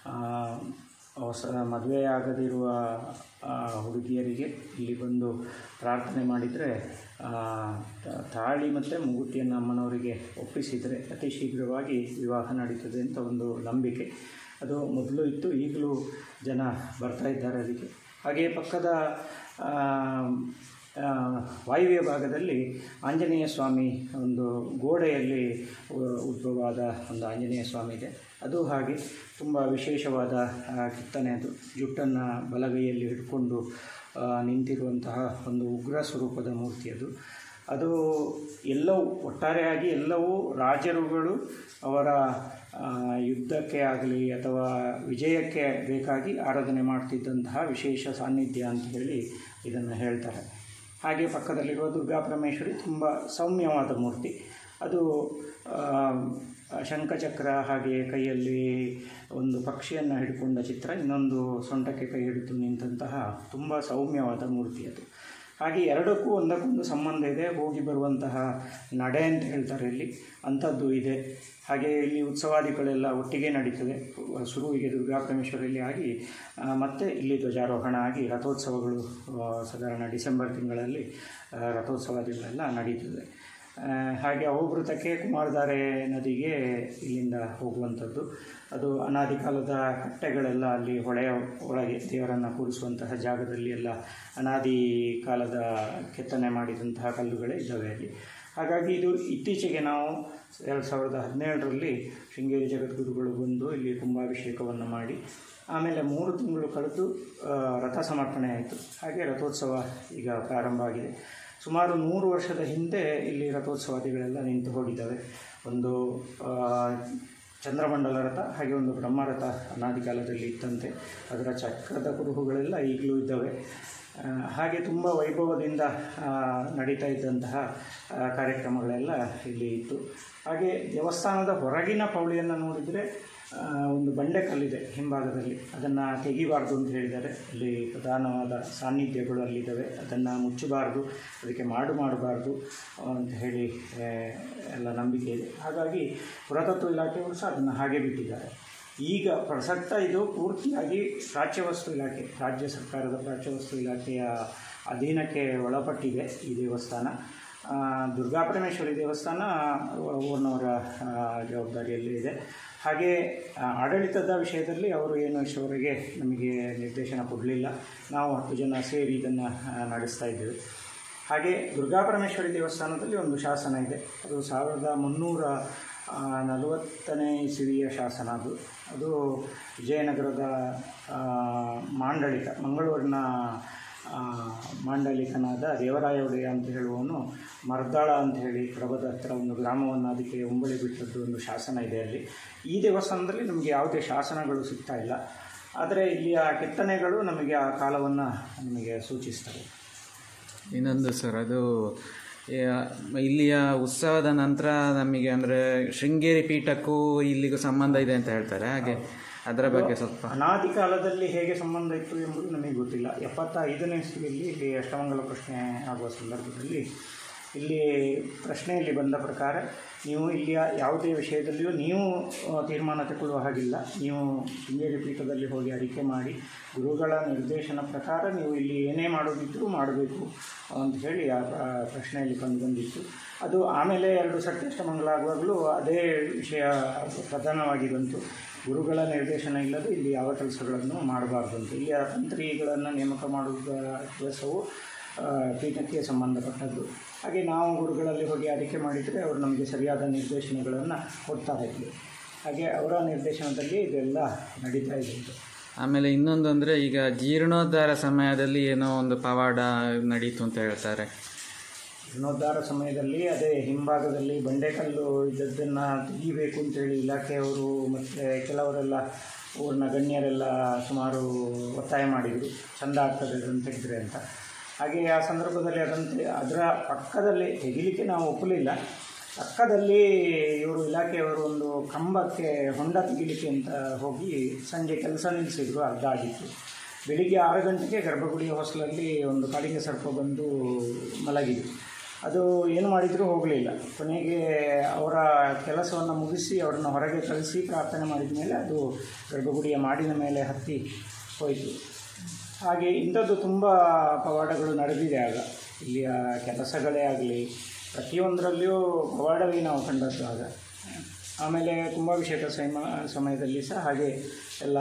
ಮದುವೆ ಆಗದಿರುವ ಹುಡುಗಿಯರಿಗೆ ಇಲ್ಲಿ ಬಂದು ಪ್ರಾರ್ಥನೆ ಮಾಡಿದರೆ ತಾಳಿ ಮತ್ತು ಮೂಗುತಿಯನ್ನು ಅಮ್ಮನವರಿಗೆ ಒಪ್ಪಿಸಿದರೆ ಅತಿ ಶೀಘ್ರವಾಗಿ ವಿವಾಹ ನಡೀತದೆ ಅಂತ ಒಂದು ನಂಬಿಕೆ. ಅದು ಮೊದಲು ಇತ್ತು, ಈಗಲೂ ಜನ ಬರ್ತಾ ಇದ್ದಾರೆ ಅದಕ್ಕೆ. ಹಾಗೆಯೇ ಪಕ್ಕದ ವಾಯುವ್ಯ ಭಾಗದಲ್ಲಿ ಆಂಜನೇಯ ಸ್ವಾಮಿ ಒಂದು ಗೋಡೆಯಲ್ಲಿ ಉದ್ಭವವಾದ ಒಂದು ಆಂಜನೇಯ ಸ್ವಾಮಿ ಇದೆ. ಅದು ಹಾಗೆ ತುಂಬ ವಿಶೇಷವಾದ ಕೆತ್ತನೆ. ಅದು ಜುಟ್ಟನ್ನು ಬಲಗೈಯಲ್ಲಿ ಹಿಡ್ಕೊಂಡು ನಿಂತಿರುವಂತಹ ಒಂದು ಉಗ್ರ ಸ್ವರೂಪದ ಮೂರ್ತಿ. ಅದು ಎಲ್ಲವೂ ಒಟ್ಟಾರೆಯಾಗಿ ಎಲ್ಲವೂ ರಾಜರುಗಳು ಅವರ ಯುದ್ಧಕ್ಕೆ ಆಗಲಿ ಅಥವಾ ವಿಜಯಕ್ಕೆ ಬೇಕಾಗಿ ಆರಾಧನೆ ಮಾಡ್ತಿದ್ದಂತಹ ವಿಶೇಷ ಸಾನ್ನಿಧ್ಯ ಅಂತ ಹೇಳಿ ಇದನ್ನು ಹೇಳ್ತಾರೆ. ಹಾಗೆ ಪಕ್ಕದಲ್ಲಿರುವ ದುರ್ಗಾ ಪರಮೇಶ್ವರಿ ತುಂಬ ಸೌಮ್ಯವಾದ ಮೂರ್ತಿ. ಅದು ಶಂಖಚಕ್ರ ಹಾಗೆ ಕೈಯಲ್ಲಿ ಒಂದು ಪಕ್ಷಿಯನ್ನು ಹಿಡ್ಕೊಂಡ ಚಿತ್ರ, ಇನ್ನೊಂದು ಸೊಂಟಕ್ಕೆ ಕೈ ಹಿಡಿದು ನಿಂತಹ ತುಂಬ ಸೌಮ್ಯವಾದ ಮೂರ್ತಿ ಅದು. ಹಾಗೆ ಎರಡಕ್ಕೂ ಒಂದಕ್ಕೊಂದು ಸಂಬಂಧ ಇದೆ. ಹೋಗಿ ಬರುವಂತಹ ನಡೆ ಅಂತ ಹೇಳ್ತಾರೆ ಇಲ್ಲಿ, ಅಂಥದ್ದು ಇದೆ. ಹಾಗೆ ಇಲ್ಲಿ ಉತ್ಸವಾದಿಗಳೆಲ್ಲ ಒಟ್ಟಿಗೆ ನಡೀತದೆ. ಶುರುವಿಗೆ ದುರ್ಗಾ ಪರಮೇಶ್ವರಿಯಲ್ಲಿ ಆಗಿ ಮತ್ತು ಇಲ್ಲಿ ಧ್ವಜಾರೋಹಣ ಆಗಿ ರಥೋತ್ಸವಗಳು ಸಾಧಾರಣ ಡಿಸೆಂಬರ್ ತಿಂಗಳಲ್ಲಿ ರಥೋತ್ಸವಾದಿಗಳೆಲ್ಲ ನಡೀತದೆ. ಹಾಗೆ ಅವಭೃತಕ್ಕೆ ಕುಮಾರಧಾರೆ ನದಿಗೆ ಇಲ್ಲಿಂದ ಹೋಗುವಂಥದ್ದು. ಅದು ಅನಾದಿ ಕಾಲದ ಕಟ್ಟೆಗಳೆಲ್ಲ ಅಲ್ಲಿ ಹೊಳೆಯ ಒಳಗೆ ದೇವರನ್ನು ಕೂರಿಸುವಂತಹ ಜಾಗದಲ್ಲಿ ಎಲ್ಲ ಅನಾದಿ ಕಾಲದ ಕೆತ್ತನೆ ಮಾಡಿದಂತಹ ಕಲ್ಲುಗಳೇ ಇದ್ದಾವೆ ಅಲ್ಲಿ. ಹಾಗಾಗಿ ಇದು ಇತ್ತೀಚೆಗೆ ನಾವು 2017ರಲ್ಲಿ ಶೃಂಗೇರಿ ಜಗದ್ಗುರುಗಳು ಬಂದು ಇಲ್ಲಿ ಕುಂಭಾಭಿಷೇಕವನ್ನು ಮಾಡಿ ಆಮೇಲೆ 3 ತಿಂಗಳು ಕಳೆದು ರಥ ಸಮರ್ಪಣೆ ಆಯಿತು. ಹಾಗೆ ರಥೋತ್ಸವ ಈಗ ಪ್ರಾರಂಭ ಆಗಿದೆ. ಸುಮಾರು 100 ವರ್ಷದ ಹಿಂದೆ ಇಲ್ಲಿ ರಥೋತ್ಸವಾದಿಗಳೆಲ್ಲ ನಿಂತು ಹೋಗಿದ್ದಾವೆ. ಒಂದು ಚಂದ್ರಮಂಡಲ ರಥ ಹಾಗೆ ಒಂದು ಬ್ರಹ್ಮರಥ ಅನಾದಿ ಕಾಲದಲ್ಲಿ ಇತ್ತಂತೆ. ಅದರ ಚಕ್ರದ ಕುರುಹುಗಳೆಲ್ಲ ಈಗಲೂ ಇದ್ದಾವೆ. ಹಾಗೆ ತುಂಬ ವೈಭವದಿಂದ ನಡೀತಾ ಇದ್ದಂತಹ ಕಾರ್ಯಕ್ರಮಗಳೆಲ್ಲ ಇಲ್ಲಿ ಇತ್ತು. ಹಾಗೆ ದೇವಸ್ಥಾನದ ಹೊರಗಿನ ಪೌಳಿಯನ್ನು ನೋಡಿದರೆ ಒಂದು ಬಂಡೆಕಲ್ಲಿದೆ ಹಿಂಭಾಗದಲ್ಲಿ, ಅದನ್ನು ತೆಗಿಬಾರ್ದು ಅಂತ ಹೇಳಿದ್ದಾರೆ. ಅಲ್ಲಿ ಪ್ರಧಾನವಾದ ಸಾನ್ನಿಧ್ಯಗಳು ಅಲ್ಲಿದ್ದಾವೆ, ಅದನ್ನು ಮುಚ್ಚಬಾರ್ದು, ಅದಕ್ಕೆ ಮಾಡಬಾರ್ದು ಅಂತ ಹೇಳಿ ಎಲ್ಲ ನಂಬಿಕೆ ಇದೆ. ಹಾಗಾಗಿ ಪುರಾತತ್ವ ಇಲಾಖೆಯವರು ಸಹ ಅದನ್ನು ಹಾಗೆ ಬಿಟ್ಟಿದ್ದಾರೆ. ಈಗ ಪ್ರಸಕ್ತ ಇದು ಪೂರ್ತಿಯಾಗಿ ಪ್ರಾಚ್ಯವಸ್ತು ಇಲಾಖೆ, ರಾಜ್ಯ ಸರ್ಕಾರದ ಪ್ರಾಚ್ಯವಸ್ತು ಇಲಾಖೆಯ ಅಧೀನಕ್ಕೆ ಒಳಪಟ್ಟಿದೆ ಈ ದೇವಸ್ಥಾನ. ದುರ್ಗಾಪರಮೇಶ್ವರಿ ದೇವಸ್ಥಾನ ಊರಿನವರ ಜವಾಬ್ದಾರಿಯಲ್ಲಿ ಇದೆ. ಹಾಗೆ ಆಡಳಿತದ ವಿಷಯದಲ್ಲಿ ಅವರು ಏನು ಇಷ್ಟವರೆಗೆ ನಮಗೆ ನಿರ್ದೇಶನ ಕೊಡಲಿಲ್ಲ. ನಾವು 10 ಜನ ಸೇರಿ ಇದನ್ನು ನಡೆಸ್ತಾ ಇದ್ದೇವೆ. ಹಾಗೆ ದುರ್ಗಾಪರಮೇಶ್ವರಿ ದೇವಸ್ಥಾನದಲ್ಲಿ ಒಂದು ಶಾಸನ ಇದೆ. ಅದು 1340ನೇ ಇಸವಿಯ ಶಾಸನ. ಅದು ವಿಜಯನಗರದ ಮಾಂಡಳಿಕ, ಮಂಗಳೂರಿನ ಮಾಂಡಲಿಕನಾದ ದೇವರಾಯ ಒಡೆಯ ಅಂತ ಹೇಳುವವನು ಮರ್ದಾಳ ಅಂತ ಹೇಳಿ ಕಡಬದ ಹತ್ತಿರ ಒಂದು ಗ್ರಾಮವನ್ನು ಅದಕ್ಕೆ ಉಂಬಳಿ ಬಿಟ್ಟದ್ದು ಒಂದು ಶಾಸನ ಇದೆ ಅಲ್ಲಿ. ಈ ದೇವಸ್ಥಾನದಲ್ಲಿ ನಮಗೆ ಯಾವುದೇ ಶಾಸನಗಳು ಸಿಗ್ತಾ ಇಲ್ಲ, ಆದರೆ ಇಲ್ಲಿಯ ಕೆತ್ತನೆಗಳು ನಮಗೆ ಆ ಕಾಲವನ್ನು ನಮಗೆ ಸೂಚಿಸ್ತವೆ. ಇನ್ನೊಂದು ಸರ್, ಅದು ಇಲ್ಲಿಯ ಉತ್ಸವದ ನಂತರ ನಮಗೆ ಅಂದರೆ ಶೃಂಗೇರಿ ಪೀಠಕ್ಕೂ ಇಲ್ಲಿಗೂ ಸಂಬಂಧ ಇದೆ ಅಂತ ಹೇಳ್ತಾರೆ. ಹಾಗೆ ಅದರ ಬಗ್ಗೆ ಸ್ವಲ್ಪ ಅನಾದಿ ಕಾಲದಲ್ಲಿ ಹೇಗೆ ಸಂಬಂಧ ಇತ್ತು ಎಂಬುದು ನಮಗೆ ಗೊತ್ತಿಲ್ಲ. 75ನೇ ಇಸವಿಯಲ್ಲಿ ಇಲ್ಲಿ ಅಷ್ಟಮಂಗಲ ಪ್ರಶ್ನೆ ಆಗುವ ಸಂದರ್ಭದಲ್ಲಿ ಇಲ್ಲಿ ಪ್ರಶ್ನೆಯಲ್ಲಿ ಬಂದ ಪ್ರಕಾರ ನೀವು ಇಲ್ಲಿಯ ಯಾವುದೇ ವಿಷಯದಲ್ಲಿಯೂ ನೀವು ತೀರ್ಮಾನ ತಗೊಳ್ಳುವ ಹಾಗಿಲ್ಲ, ನೀವು ಶೃಂಗೇರಿ ಪೀಠದಲ್ಲಿ ಹೋಗಿ ಅರಿಕೆ ಮಾಡಿ ಗುರುಗಳ ನಿರ್ದೇಶನ ಪ್ರಕಾರ ನೀವು ಇಲ್ಲಿ ಏನೇ ಮಾಡೋದಿದ್ದರೂ ಮಾಡಬೇಕು ಅಂತ ಹೇಳಿ ಆ ಪ್ರಶ್ನೆಯಲ್ಲಿ ಬಂದಿತ್ತು. ಅದು ಆಮೇಲೆ 2 ಸರ್ತಿ ಅಷ್ಟಮಂಗಲ ಆಗುವಾಗಲೂ ಅದೇ ವಿಷಯ ಪ್ರಧಾನವಾಗಿ ಬಂತು. ಗುರುಗಳ ನಿರ್ದೇಶನ ಇಲ್ಲದೆ ಇಲ್ಲಿ ಯಾವ ಕೆಲಸಗಳನ್ನು ಮಾಡಬಾರ್ದಂತೆ. ಇಲ್ಲಿಯ ತಂತ್ರಿಗಳನ್ನು ನೇಮಕ ಮಾಡುವ ಕೆಲಸವು ಪೀಠಕ್ಕೆ ಸಂಬಂಧಪಟ್ಟದ್ದು. ಹಾಗೆ ನಾವು ಗುರುಗಳಲ್ಲಿ ಹೋಗಿ ಆಯ್ಕೆ ಮಾಡಿದರೆ ಅವರು ನಮಗೆ ಸರಿಯಾದ ನಿರ್ದೇಶನಗಳನ್ನು ಕೊಡ್ತಾ ಇದ್ದರು. ಹಾಗೆ ಅವರ ನಿರ್ದೇಶನದಲ್ಲಿ ಇದೆಲ್ಲ ನಡೀತಾ ಇದೆ. ಆಮೇಲೆ ಇನ್ನೊಂದು ಅಂದರೆ, ಈಗ ಜೀರ್ಣೋದ್ಧಾರ ಸಮಯದಲ್ಲಿ ಏನೋ ಒಂದು ಪವಾಡ ನಡೀತು ಅಂತ ಹೇಳ್ತಾರೆ. ಜೀರ್ಣೋದ್ಧಾರ ಸಮಯದಲ್ಲಿ ಅದೇ ಹಿಂಭಾಗದಲ್ಲಿ ಬಂಡೆಕಲ್ಲು ಇದ್ದದ್ದನ್ನು ತೆಗಿಬೇಕು ಅಂತೇಳಿ ಇಲಾಖೆಯವರು ಮತ್ತು ಕೆಲವರೆಲ್ಲ ಊರಿನ ಗಣ್ಯರೆಲ್ಲ ಸುಮಾರು ಒತ್ತಾಯ ಮಾಡಿದರು, ಚೆಂದ ಆಗ್ತದೆ ಅದನ್ನು ತೆಗೆದ್ರೆ ಅಂತ. ಹಾಗೆ ಆ ಸಂದರ್ಭದಲ್ಲಿ ಅದರ ಪಕ್ಕದಲ್ಲಿ ತೆಗಿಲಿಕ್ಕೆ ನಾವು ಒಪ್ಪಲಿಲ್ಲ. ಪಕ್ಕದಲ್ಲಿ ಇವರು ಇಲಾಖೆಯವರು ಒಂದು ಕಂಬಕ್ಕೆ ಹೊಂಡ ತೆಗಿಲಿಕ್ಕೆ ಅಂತ ಹೋಗಿ ಸಂಜೆ ಕೆಲಸ ನಿಲ್ಲಿಸಿದ್ರು. ಅರ್ಧ ಆಗಿತ್ತು. ಬೆಳಿಗ್ಗೆ 6 ಗಂಟೆಗೆ ಗರ್ಭಗುಡಿಯ ಹೊಸಲಲ್ಲಿ ಒಂದು ಕಾಳಿಂಗ ಸರ್ಪ ಬಂದು ಮಲಗಿದ್ರು. ಅದು ಏನು ಮಾಡಿದರೂ ಹೋಗಲಿಲ್ಲ. ಕೊನೆಗೆ ಅವರ ಕೆಲಸವನ್ನು ಮುಗಿಸಿ ಅವರನ್ನು ಹೊರಗೆ ಕಳಿಸಿ ಪ್ರಾರ್ಥನೆ ಮಾಡಿದ ಮೇಲೆ ಅದು ಗರ್ಭಗುಡಿಯ ಮಾಡಿನ ಮೇಲೆ ಹತ್ತಿ ಹೋಯಿತು. ಹಾಗೆ ಇಂಥದ್ದು ತುಂಬ ಪವಾಡಗಳು ನಡೆದಿದೆ. ಆಗ ಇಲ್ಲಿಯ ಕೆಲಸಗಳೇ ಆಗಲಿ ಪ್ರತಿಯೊಂದರಲ್ಲಿಯೂ ಪವಾಡವೇ ನಾವು ಕಂಡದ್ದು ಆಗ. ಆಮೇಲೆ ಕುಂಭಾಭಿಷೇಕ ಸಮಯದಲ್ಲಿ ಸಹ ಹಾಗೆ ಎಲ್ಲ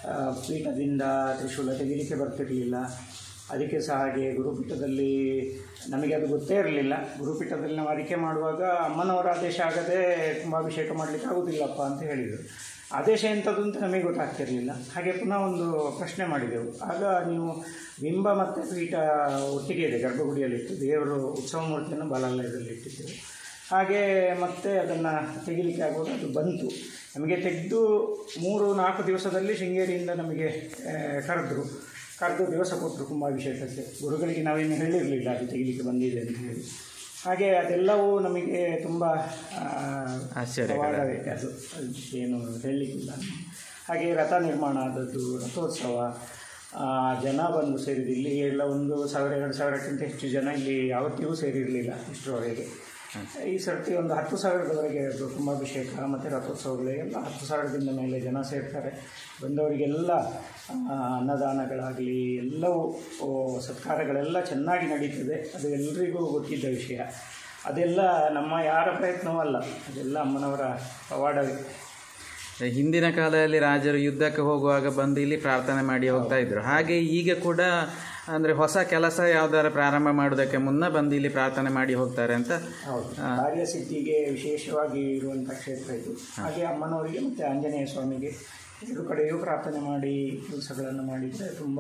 ಪೀಠದಿಂದ ತ್ರಿಶೂಲ ತೆಗಿಲಿಕ್ಕೆ ಬರ್ತಿರಲಿಲ್ಲ. ಅದಕ್ಕೆ ಸಹ ಹಾಗೆ ಗುರುಪೀಠದಲ್ಲಿ ನಮಗೆ ಅದು ಗೊತ್ತೇ ಇರಲಿಲ್ಲ. ಗುರುಪೀಠದಲ್ಲಿ ನಾವು ಅರಿಕೆ ಮಾಡುವಾಗ ಅಮ್ಮನವರ ಆದೇಶ ಆಗದೆ ಕುಂಭಾಭಿಷೇಕ ಮಾಡಲಿಕ್ಕೆ ಆಗೋದಿಲ್ಲಪ್ಪ ಅಂತ ಹೇಳಿದರು. ಆದೇಶ ಎಂಥದ್ದು ಅಂತ ನಮಗೆ ಗೊತ್ತಾಗ್ತಿರಲಿಲ್ಲ. ಹಾಗೆ ಪುನಃ ಒಂದು ಪ್ರಶ್ನೆ ಮಾಡಿದೆವು. ಆಗ ನೀವು ಬಿಂಬ ಮತ್ತು ಪೀಠ ಒಟ್ಟಿಗೆ ಇದೆ ಗರ್ಭಗುಡಿಯಲ್ಲಿಟ್ಟು, ದೇವರು ಉತ್ಸವ ಮೂರ್ತಿಯನ್ನು ಬಾಲಾಲಯದಲ್ಲಿ ಇಟ್ಟಿದ್ದೆವು. ಹಾಗೆ ಮತ್ತೆ ಅದನ್ನು ತೆಗಿಲಿಕ್ಕೆ ಆಗುವಾಗ ಅದು ಬಂತು. ನಮಗೆ ತೆಗೆದು 3-4 ದಿವಸದಲ್ಲಿ ಶೃಂಗೇರಿಯಿಂದ ನಮಗೆ ಕರೆದು ದಿವಸ ಕೊಟ್ಟರು ಕುಂಭಾಭಿಷೇಕಕ್ಕೆ. ಗುರುಗಳಿಗೆ ನಾವೇನು ಹೇಳಿರಲಿಲ್ಲ ಅದು ತೆಗಿಲಿಕ್ಕೆ ಬಂದಿದೆ ಅಂತ ಹೇಳಿ. ಹಾಗೆ ಅದೆಲ್ಲವೂ ನಮಗೆ ತುಂಬ ಆಶ್ಚರ್ಯವಾಗವೇ, ಅದು ಏನು ಹೇಳಲಿಕ್ಕಿಲ್ಲ. ಹಾಗೆ ರಥ ನಿರ್ಮಾಣ ಆದದ್ದು, ರಥೋತ್ಸವ, ಜನ ಬಂದು ಸೇರಿದ್ದು. ಇಲ್ಲಿ ಎಲ್ಲ 1,000-2,000ಕ್ಕಿಂತ ಹೆಚ್ಚು ಜನ ಇಲ್ಲಿ ಯಾವತ್ತಿಗೂ ಸೇರಿರಲಿಲ್ಲ ಇಷ್ಟರವರೆಗೆ. ಈ ಸರ್ತಿ ಒಂದು 10,000ದವರೆಗೆ ಕುಂಭಾಭಿಷೇಕ ಮತ್ತು ರಥೋತ್ಸವಗಳಿಗೆಲ್ಲ 10,000ದಿಂದ ಮೇಲೆ ಜನ ಸೇರ್ತಾರೆ. ಬಂದವರಿಗೆಲ್ಲ ಅನ್ನದಾನಗಳಾಗಲಿ ಎಲ್ಲವೂ ಸತ್ಕಾರಗಳೆಲ್ಲ ಚೆನ್ನಾಗಿ ನಡೀತದೆ. ಅದು ಎಲ್ರಿಗೂ ಗೊತ್ತಿದ್ದ ವಿಷಯ. ಅದೆಲ್ಲ ನಮ್ಮ ಯಾರ ಪ್ರಯತ್ನವೂ ಅಲ್ಲ, ಅದೆಲ್ಲ ಅಮ್ಮನವರ ಪವಾಡವೇ. ಹಿಂದಿನ ಕಾಲದಲ್ಲಿ ರಾಜರು ಯುದ್ಧಕ್ಕೆ ಹೋಗುವಾಗ ಬಂದು ಇಲ್ಲಿ ಪ್ರಾರ್ಥನೆ ಮಾಡಿ ಹೋಗ್ತಾ ಇದ್ರು. ಹಾಗೆ ಈಗ ಕೂಡ ಅಂದರೆ ಹೊಸ ಕೆಲಸ ಯಾವುದಾದ್ರು ಪ್ರಾರಂಭ ಮಾಡೋದಕ್ಕೆ ಮುನ್ನ ಬಂದು ಇಲ್ಲಿ ಪ್ರಾರ್ಥನೆ ಮಾಡಿ ಹೋಗ್ತಾರೆ ಅಂತ. ಹೌದು, ಕಾರ್ಯಸಿದ್ಧಿಗೆ ವಿಶೇಷವಾಗಿ ಇರುವಂಥ ಕ್ಷೇತ್ರ ಇದು. ಹಾಗೆ ಅಮ್ಮನವರಿಗೆ ಮತ್ತು ಆಂಜನೇಯ ಸ್ವಾಮಿಗೆ 2 ಕಡೆಯೂ ಪ್ರಾರ್ಥನೆ ಮಾಡಿ ಕೆಲಸಗಳನ್ನು ಮಾಡಿದರೆ ತುಂಬ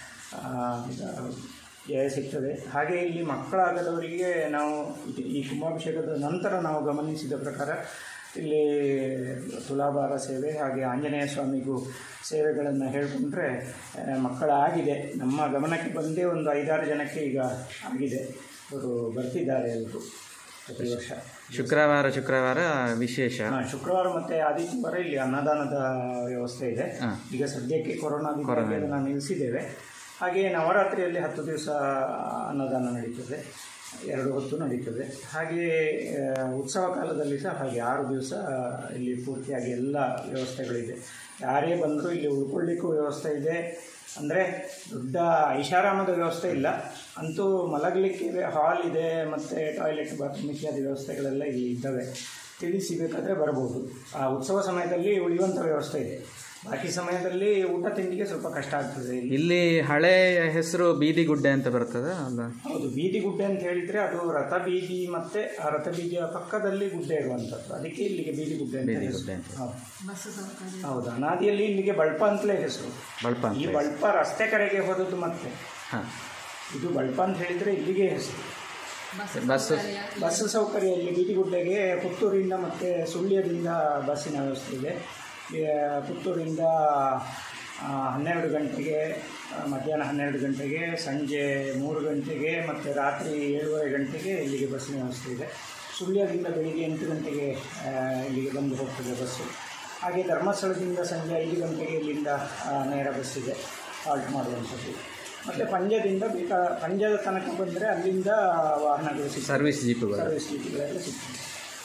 ಜಯ ಸಿಗ್ತದೆ. ಹಾಗೆ ಇಲ್ಲಿ ಮಕ್ಕಳಾಗದವರಿಗೆ ನಾವು ಈ ಕುಂಭಾಭಿಷೇಕದ ನಂತರ ನಾವು ಗಮನಿಸಿದ ಪ್ರಕಾರ ಇಲ್ಲಿ ತುಲಾಭಾರ ಸೇವೆ ಹಾಗೆ ಆಂಜನೇಯ ಸ್ವಾಮಿಗೂ ಸೇವೆಗಳನ್ನು ಹೇಳಿಕೊಂಡ್ರೆ ಮಕ್ಕಳಾಗಿದೆ. ನಮ್ಮ ಗಮನಕ್ಕೆ ಬಂದೇ ಒಂದು 5-6 ಜನಕ್ಕೆ ಈಗ ಆಗಿದೆ. ಅವರು ಬರ್ತಿದ್ದಾರೆ ಎಲ್ಲರೂ ಪ್ರತಿ ವರ್ಷ. ಶುಕ್ರವಾರ ವಿಶೇಷ. ಶುಕ್ರವಾರ ಮತ್ತು ಆದಿತ್ಯವಾರ ಇಲ್ಲಿ ಅನ್ನದಾನದ ವ್ಯವಸ್ಥೆ ಇದೆ. ಈಗ ಸದ್ಯಕ್ಕೆ ಕೊರೋನಾದಿಂದ ಅದನ್ನು ನಿಲ್ಲಿಸಿದ್ದೇವೆ. ಹಾಗೆಯೇ ನವರಾತ್ರಿಯಲ್ಲಿ 10 ದಿವಸ ಅನ್ನದಾನ ನಡೀತದೆ, 2 ಹೊತ್ತು ನಡೀತದೆ. ಹಾಗೆಯೇ ಉತ್ಸವ ಕಾಲದಲ್ಲಿ ಸಹ ಹಾಗೆ 6 ದಿವಸ ಇಲ್ಲಿ ಪೂರ್ತಿಯಾಗಿ ಎಲ್ಲ ವ್ಯವಸ್ಥೆಗಳಿದೆ. ಯಾರೇ ಬಂದರೂ ಇಲ್ಲಿ ಉಳ್ಕೊಳ್ಳಿಕ್ಕೂ ವ್ಯವಸ್ಥೆ ಇದೆ. ಅಂದರೆ ದೊಡ್ಡ ಐಷಾರಾಮದ ವ್ಯವಸ್ಥೆ ಇಲ್ಲ, ಅಂತೂ ಮಲಗಲಿಕ್ಕೆ ಹಾಲ್ ಇದೆ ಮತ್ತು ಟಾಯ್ಲೆಟ್ ಬಾತ್ರೂಮ್ ಇತ್ಯಾದಿ ವ್ಯವಸ್ಥೆಗಳೆಲ್ಲ ಇಲ್ಲಿ ಇದ್ದಾವೆ. ತಿಳಿಸಿ ಬೇಕಾದರೆ ಬರ್ಬೋದು. ಆ ಉತ್ಸವ ಸಮಯದಲ್ಲಿ ಉಳಿಯುವಂಥ ವ್ಯವಸ್ಥೆ ಇದೆ. ಬಾಕಿ ಸಮಯದಲ್ಲಿ ಊಟ ತಿಂಡಿಗೆ ಸ್ವಲ್ಪ ಕಷ್ಟ ಆಗ್ತದೆ. ಇಲ್ಲಿ ಹಳೆಯ ಹೆಸರು ಬೀದಿಗುಡ್ಡೆ ಅಂತ ಬರ್ತದೆ ಅಲ್ಲ? ಹೌದು, ಬೀದಿಗುಡ್ಡೆ ಅಂತ ಹೇಳಿದರೆ ಅದು ರಥ ಬೀದಿ ಮತ್ತು ಆ ರಥ ಬೀದಿಯ ಪಕ್ಕದಲ್ಲಿ ಗುಡ್ಡೆ ಇರುವಂಥದ್ದು, ಅದಕ್ಕೆ ಇಲ್ಲಿಗೆ ಬೀದಿಗುಡ್ಡೆ ಅಂತ. ಹೌದು, ಅನಾದಿಯಲ್ಲಿ ಇಲ್ಲಿಗೆ ಬಳ್ಪ ಅಂತಲೇ ಹೆಸರು. ಈ ಬಳ್ಪ ರಸ್ತೆ ಕಡೆಗೆ ಹೋದದ್ದು ಮತ್ತೆ ಇದು ಬಳ್ಪ ಅಂತ ಹೇಳಿದರೆ ಇಲ್ಲಿಗೆ ಹೆಸರು. ಬಸ್ ಸೌಕರ್ಯ ಇಲ್ಲಿ ಬೀದಿಗುಡ್ಡೆಗೆ ಪುತ್ತೂರಿಂದ ಮತ್ತು ಸುಳ್ಯದಿಂದ ಬಸ್ಸಿನ ವ್ಯವಸ್ಥೆ ಇದೆ. ಪುತ್ತೂರಿಂದ 12 ಗಂಟೆಗೆ, ಮಧ್ಯಾಹ್ನ 12 ಗಂಟೆಗೆ, ಸಂಜೆ 3 ಗಂಟೆಗೆ ಮತ್ತು ರಾತ್ರಿ 7:30 ಗಂಟೆಗೆ ಇಲ್ಲಿಗೆ ಬಸ್ಸಿನ ವ್ಯವಸ್ಥೆ ಇದೆ. ಸುಳ್ಯದಿಂದ ಬೆಳಿಗ್ಗೆ 8 ಗಂಟೆಗೆ ಇಲ್ಲಿಗೆ ಬಂದು ಹೋಗ್ತದೆ ಬಸ್ಸು. ಹಾಗೆ ಧರ್ಮಸ್ಥಳದಿಂದ ಸಂಜೆ 5 ಗಂಟೆಗೆ ಇಲ್ಲಿಂದ ನೇರ ಬಸ್ಸಿದೆ ಹಾಲ್ಟ್ ಮಾಡುವಂಥದ್ದು. ಮತ್ತು ಪಂಜದ ತನಕ ಬಂದರೆ ಅಲ್ಲಿಂದ ವಾಹನಗಳು ಸಿಗ್ತವೆ, ಸರ್ವಿಸ್ ಜೀಪುಗಳೆಲ್ಲ ಸಿಗ್ತದೆ.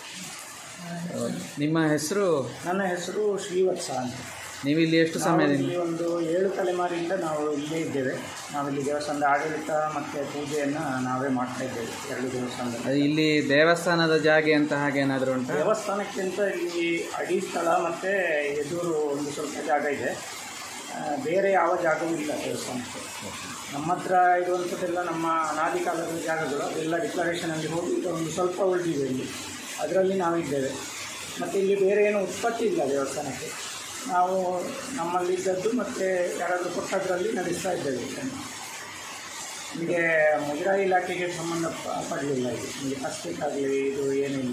ನಿಮ್ಮ ಹೆಸರು? ನನ್ನ ಹೆಸರು ಶ್ರೀವತ್ಸ ಅಂತ. ನೀವು ಇಲ್ಲಿ ಎಷ್ಟು ಸಮಯದಿಂದ? ಒಂದು 7 ತಲೆಮಾರಿಯಿಂದ ನಾವು ಇಲ್ಲೇ ಇದ್ದೇವೆ. ನಾವಿಲ್ಲಿ ದೇವಸ್ಥಾನದ ಆಡಳಿತ ಮತ್ತು ಪೂಜೆಯನ್ನು ನಾವೇ ಮಾಡ್ತಾ ಇದ್ದೇವೆ 2 ದೇವಸ್ಥಾನದಲ್ಲಿ. ಇಲ್ಲಿ ದೇವಸ್ಥಾನದ ಜಾಗೆ ಅಂತ ಹಾಗೆ ಏನಾದರೂ ಉಂಟು? ದೇವಸ್ಥಾನಕ್ಕಿಂತ ಇಲ್ಲಿ ಅಡಿ ಸ್ಥಳ ಮತ್ತು ಎದುರು ಒಂದು ಸ್ವಲ್ಪ ಜಾಗ ಇದೆ, ಬೇರೆ ಯಾವ ಜಾಗವೂ ಇಲ್ಲ ದೇವಸ್ಥಾನಕ್ಕೆ. ನಮ್ಮ ಹತ್ರ ಇರುವಂಥದ್ದೆಲ್ಲ ನಮ್ಮ ಅನಾದಿ ಕಾಲದ ಜಾಗಗಳು, ಅದೆಲ್ಲ ಡಿಕ್ಲರೇಷನಲ್ಲಿ ಹೋಗಿ ಒಂದು ಸ್ವಲ್ಪ ಉಳಿದಿದೆ ಇಲ್ಲಿ, ಅದರಲ್ಲಿ ನಾವಿದ್ದೇವೆ. ಮತ್ತು ಇಲ್ಲಿ ಬೇರೆ ಏನು ಉತ್ಪತ್ತಿ ಇಲ್ಲ ದೇವಸ್ಥಾನಕ್ಕೆ, ನಾವು ನಮ್ಮಲ್ಲಿದ್ದದ್ದು ಮತ್ತು ಯಾರಾದರೂ ಕೊಟ್ಟದ್ರಲ್ಲಿ ನಡೆಸ್ತಾ ಇದ್ದೇವೆ. ನಿಮಗೆ ಮುಜರಾಯಿ ಇಲಾಖೆಗೆ ಸಂಬಂಧ ಪಡಲಿಲ್ಲ, ಇದು ನಿಮಗೆ ಕಷ್ಟಕ್ಕಾಗಲಿ ಇದು ಏನಿಲ್ಲ.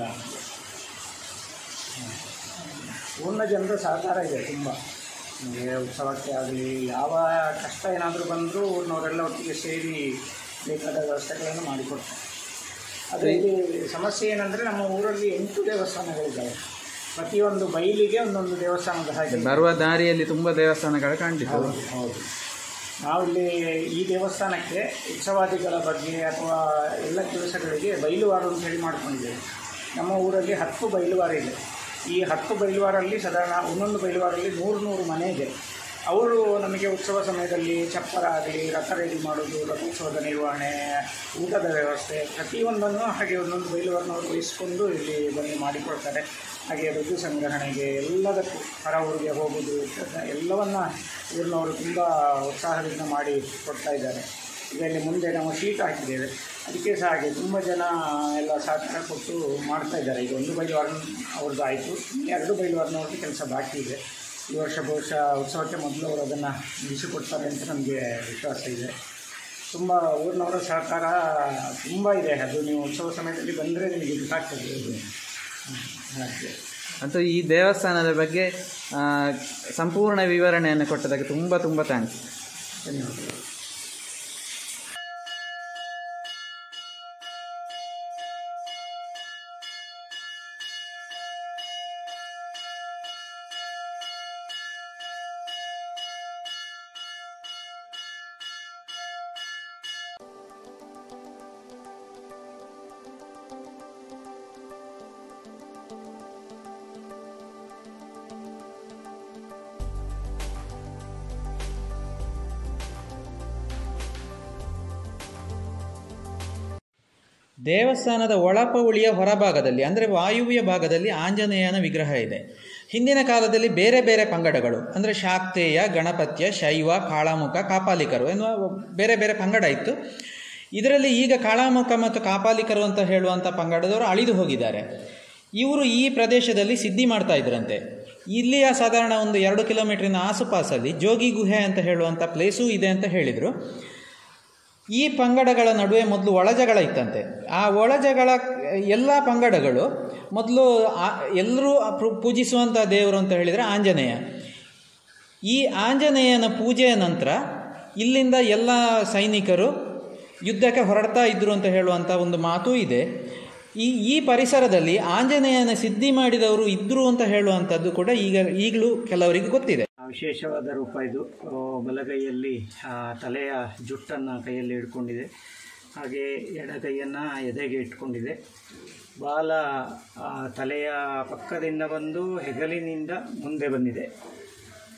ಪೂರ್ಣ ಜನರ ಸಹಕಾರ ಇದೆ ತುಂಬ. ನಿಮಗೆ ಉತ್ಸವಕ್ಕೆ ಆಗಲಿ ಯಾವ ಕಷ್ಟ ಏನಾದರೂ ಬಂದರೂ ಊರಿನವರೆಲ್ಲ ಒಟ್ಟಿಗೆ ಸೇರಿ ಬೇಕಾದ ವ್ಯವಸ್ಥೆಗಳನ್ನು ಮಾಡಿಕೊಡ್ತಾರೆ. ಆದರೆ ಇಲ್ಲಿ ಸಮಸ್ಯೆ ಏನಂದರೆ ನಮ್ಮ ಊರಲ್ಲಿ 8 ದೇವಸ್ಥಾನಗಳಿದ್ದಾವೆ. ಪ್ರತಿಯೊಂದು ಬೈಲಿಗೆ ಒಂದೊಂದು ದೇವಸ್ಥಾನದ ಹಾಗೆ ಬರುವ ದಾರಿಯಲ್ಲಿ ತುಂಬ ದೇವಸ್ಥಾನಗಳು ಕಾಣ್ತಿದೆ. ಹೌದು, ನಾವಿಲ್ಲಿ ಈ ದೇವಸ್ಥಾನಕ್ಕೆ ಉತ್ಸವಾದಿಗಳ ಬಗ್ಗೆ ಅಥವಾ ಎಲ್ಲ ಕೆಲಸಗಳಿಗೆ ಬೈಲುವಾರು ಅಂತ ಹೇಳಿ ಮಾಡ್ಕೊಂಡಿದ್ದೇವೆ. ನಮ್ಮ ಊರಲ್ಲಿ 10 ಬೈಲುವಾರ ಇದೆ. ಈ 10 ಬೈಲುವಾರಲ್ಲಿ ಸಾಧಾರಣ ಒಂದೊಂದು ಬೈಲುವಾರಲ್ಲಿ 100 ಮನೆ ಇದೆ. ಅವರು ನಮಗೆ ಉತ್ಸವ ಸಮಯದಲ್ಲಿ ಚಪ್ಪರ ಆಗಲಿ, ರಥ ರೆಡಿ ಮಾಡೋದು, ರಥೋತ್ಸವದ ನಿರ್ವಹಣೆ, ಊಟದ ವ್ಯವಸ್ಥೆ ಪ್ರತಿಯೊಂದನ್ನು ಹಾಗೆ ಒಂದೊಂದು ಬೈಲುವಾರನವರು ವಹಿಸ್ಕೊಂಡು ಇಲ್ಲಿ ಬಂದು ಮಾಡಿಕೊಡ್ತಾರೆ. ಹಾಗೆ ಋತು ಸಂಗ್ರಹಣೆಗೆ ಎಲ್ಲದಕ್ಕೂ ಹೊರ ಊರಿಗೆ ಹೋಗೋದು ಎಲ್ಲವನ್ನು ಊರಿನವರು ತುಂಬ ಉತ್ಸಾಹದಿಂದ ಮಾಡಿ ಕೊಡ್ತಾ ಇದ್ದಾರೆ. ಇದರಲ್ಲಿ ಮುಂದೆ ನಾವು ಶೀಟ್ ಹಾಕಿದ್ದೇವೆ, ಅದಕ್ಕೆ ಸಹ ಹಾಗೆ ತುಂಬ ಜನ ಎಲ್ಲ ಸಹಕಾರ ಕೊಟ್ಟು ಮಾಡ್ತಾ ಇದ್ದಾರೆ. ಈಗ 1 ಬೈಲುವಾರ ಅವ್ರದ್ದು ಆಯಿತು, 2 ಬೈಲುವಾರನವ್ರದ್ದು ಕೆಲಸ ಬಾಕಿ ಇದೆ. ಈ ವರ್ಷ ಬಹುಶಃ ಉತ್ಸವಕ್ಕೆ ಮೊದಲು ಅವರು ಅದನ್ನು ಮುಗಿಸಿಕೊಡ್ತಾರೆ ಅಂತ ನಮಗೆ ವಿಶ್ವಾಸ ಇದೆ. ತುಂಬ ಊರಿನವರ ಸಹಕಾರ ತುಂಬ ಇದೆ. ಅದು ನೀವು ಉತ್ಸವ ಸಮಯದಲ್ಲಿ ಬಂದರೆ ನಿಮಗೆ ಗೊತ್ತಾಗ್ತದೆ. ಹಾಗೆ ಅಂತೂ ಈ ದೇವಸ್ಥಾನದ ಬಗ್ಗೆ ಸಂಪೂರ್ಣ ವಿವರಣೆಯನ್ನು ಕೊಟ್ಟದಕ್ಕೆ ತುಂಬ ತುಂಬ ಥ್ಯಾಂಕ್ಸ್. ಧನ್ಯವಾದಗಳು. ದೇವಸ್ಥಾನದ ಒಳಪೌಳಿಯ ಹೊರಭಾಗದಲ್ಲಿ ಅಂದರೆ ವಾಯುವ್ಯ ಭಾಗದಲ್ಲಿ ಆಂಜನೇಯನ ವಿಗ್ರಹ ಇದೆ. ಹಿಂದಿನ ಕಾಲದಲ್ಲಿ ಬೇರೆ ಬೇರೆ ಪಂಗಡಗಳು ಅಂದರೆ ಶಾಕ್ತೇಯ, ಗಣಪತ್ಯ, ಶೈವ, ಕಾಳಾಮುಖ, ಕಾಪಾಲಿಕರು ಎನ್ನುವ ಬೇರೆ ಬೇರೆ ಪಂಗಡ ಇತ್ತು. ಇದರಲ್ಲಿ ಈಗ ಕಾಳಾಮುಖ ಮತ್ತು ಕಾಪಾಲಿಕರು ಅಂತ ಹೇಳುವಂಥ ಪಂಗಡದವರು ಅಳಿದು ಹೋಗಿದ್ದಾರೆ. ಇವರು ಈ ಪ್ರದೇಶದಲ್ಲಿ ಸಿದ್ಧಿ ಮಾಡ್ತಾ ಇದ್ರಂತೆ. ಇಲ್ಲಿಯ ಸಾಧಾರಣ ಒಂದು 2 ಕಿಲೋಮೀಟರಿನ ಆಸುಪಾಸಲ್ಲಿ ಜೋಗಿ ಗುಹೆ ಅಂತ ಹೇಳುವಂಥ ಪ್ಲೇಸೂ ಇದೆ ಅಂತ ಹೇಳಿದರು. ಈ ಪಂಗಡಗಳ ನಡುವೆ ಮೊದಲು ಒಳಜಗಳ ಇತ್ತಂತೆ. ಆ ಒಳಜಗಳ ಎಲ್ಲ ಪಂಗಡಗಳು ಮೊದಲು ಎಲ್ಲರೂ ಪೂಜಿಸುವಂಥ ದೇವರು ಅಂತ ಹೇಳಿದರೆ ಆಂಜನೇಯ. ಈ ಆಂಜನೇಯನ ಪೂಜೆಯ ನಂತರ ಇಲ್ಲಿಂದ ಎಲ್ಲ ಸೈನಿಕರು ಯುದ್ಧಕ್ಕೆ ಹೊರಡ್ತಾ ಇದ್ದರು ಅಂತ ಹೇಳುವಂಥ ಒಂದು ಮಾತೂ ಇದೆ. ಈ ಪರಿಸರದಲ್ಲಿ ಆಂಜನೇಯನ ಸಿದ್ಧಿ ಮಾಡಿದವರು ಇದ್ದರು ಅಂತ ಹೇಳುವಂಥದ್ದು ಕೂಡ ಈಗಲೂ ಕೆಲವರಿಗೆ ಗೊತ್ತಿದೆ. ವಿಶೇಷವಾದ ರೂಪ ಇದು. ಬಲಗೈಯಲ್ಲಿ ತಲೆಯ ಜುಟ್ಟನ್ನು ಕೈಯಲ್ಲಿ ಹಿಡ್ಕೊಂಡಿದೆ, ಹಾಗೆ ಎಡಗೈಯನ್ನು ಎದೆಗೆ ಇಟ್ಕೊಂಡಿದೆ. ಬಾಲ ತಲೆಯ ಪಕ್ಕದಿಂದ ಬಂದು ಹೆಗಲಿನಿಂದ ಮುಂದೆ ಬಂದಿದೆ.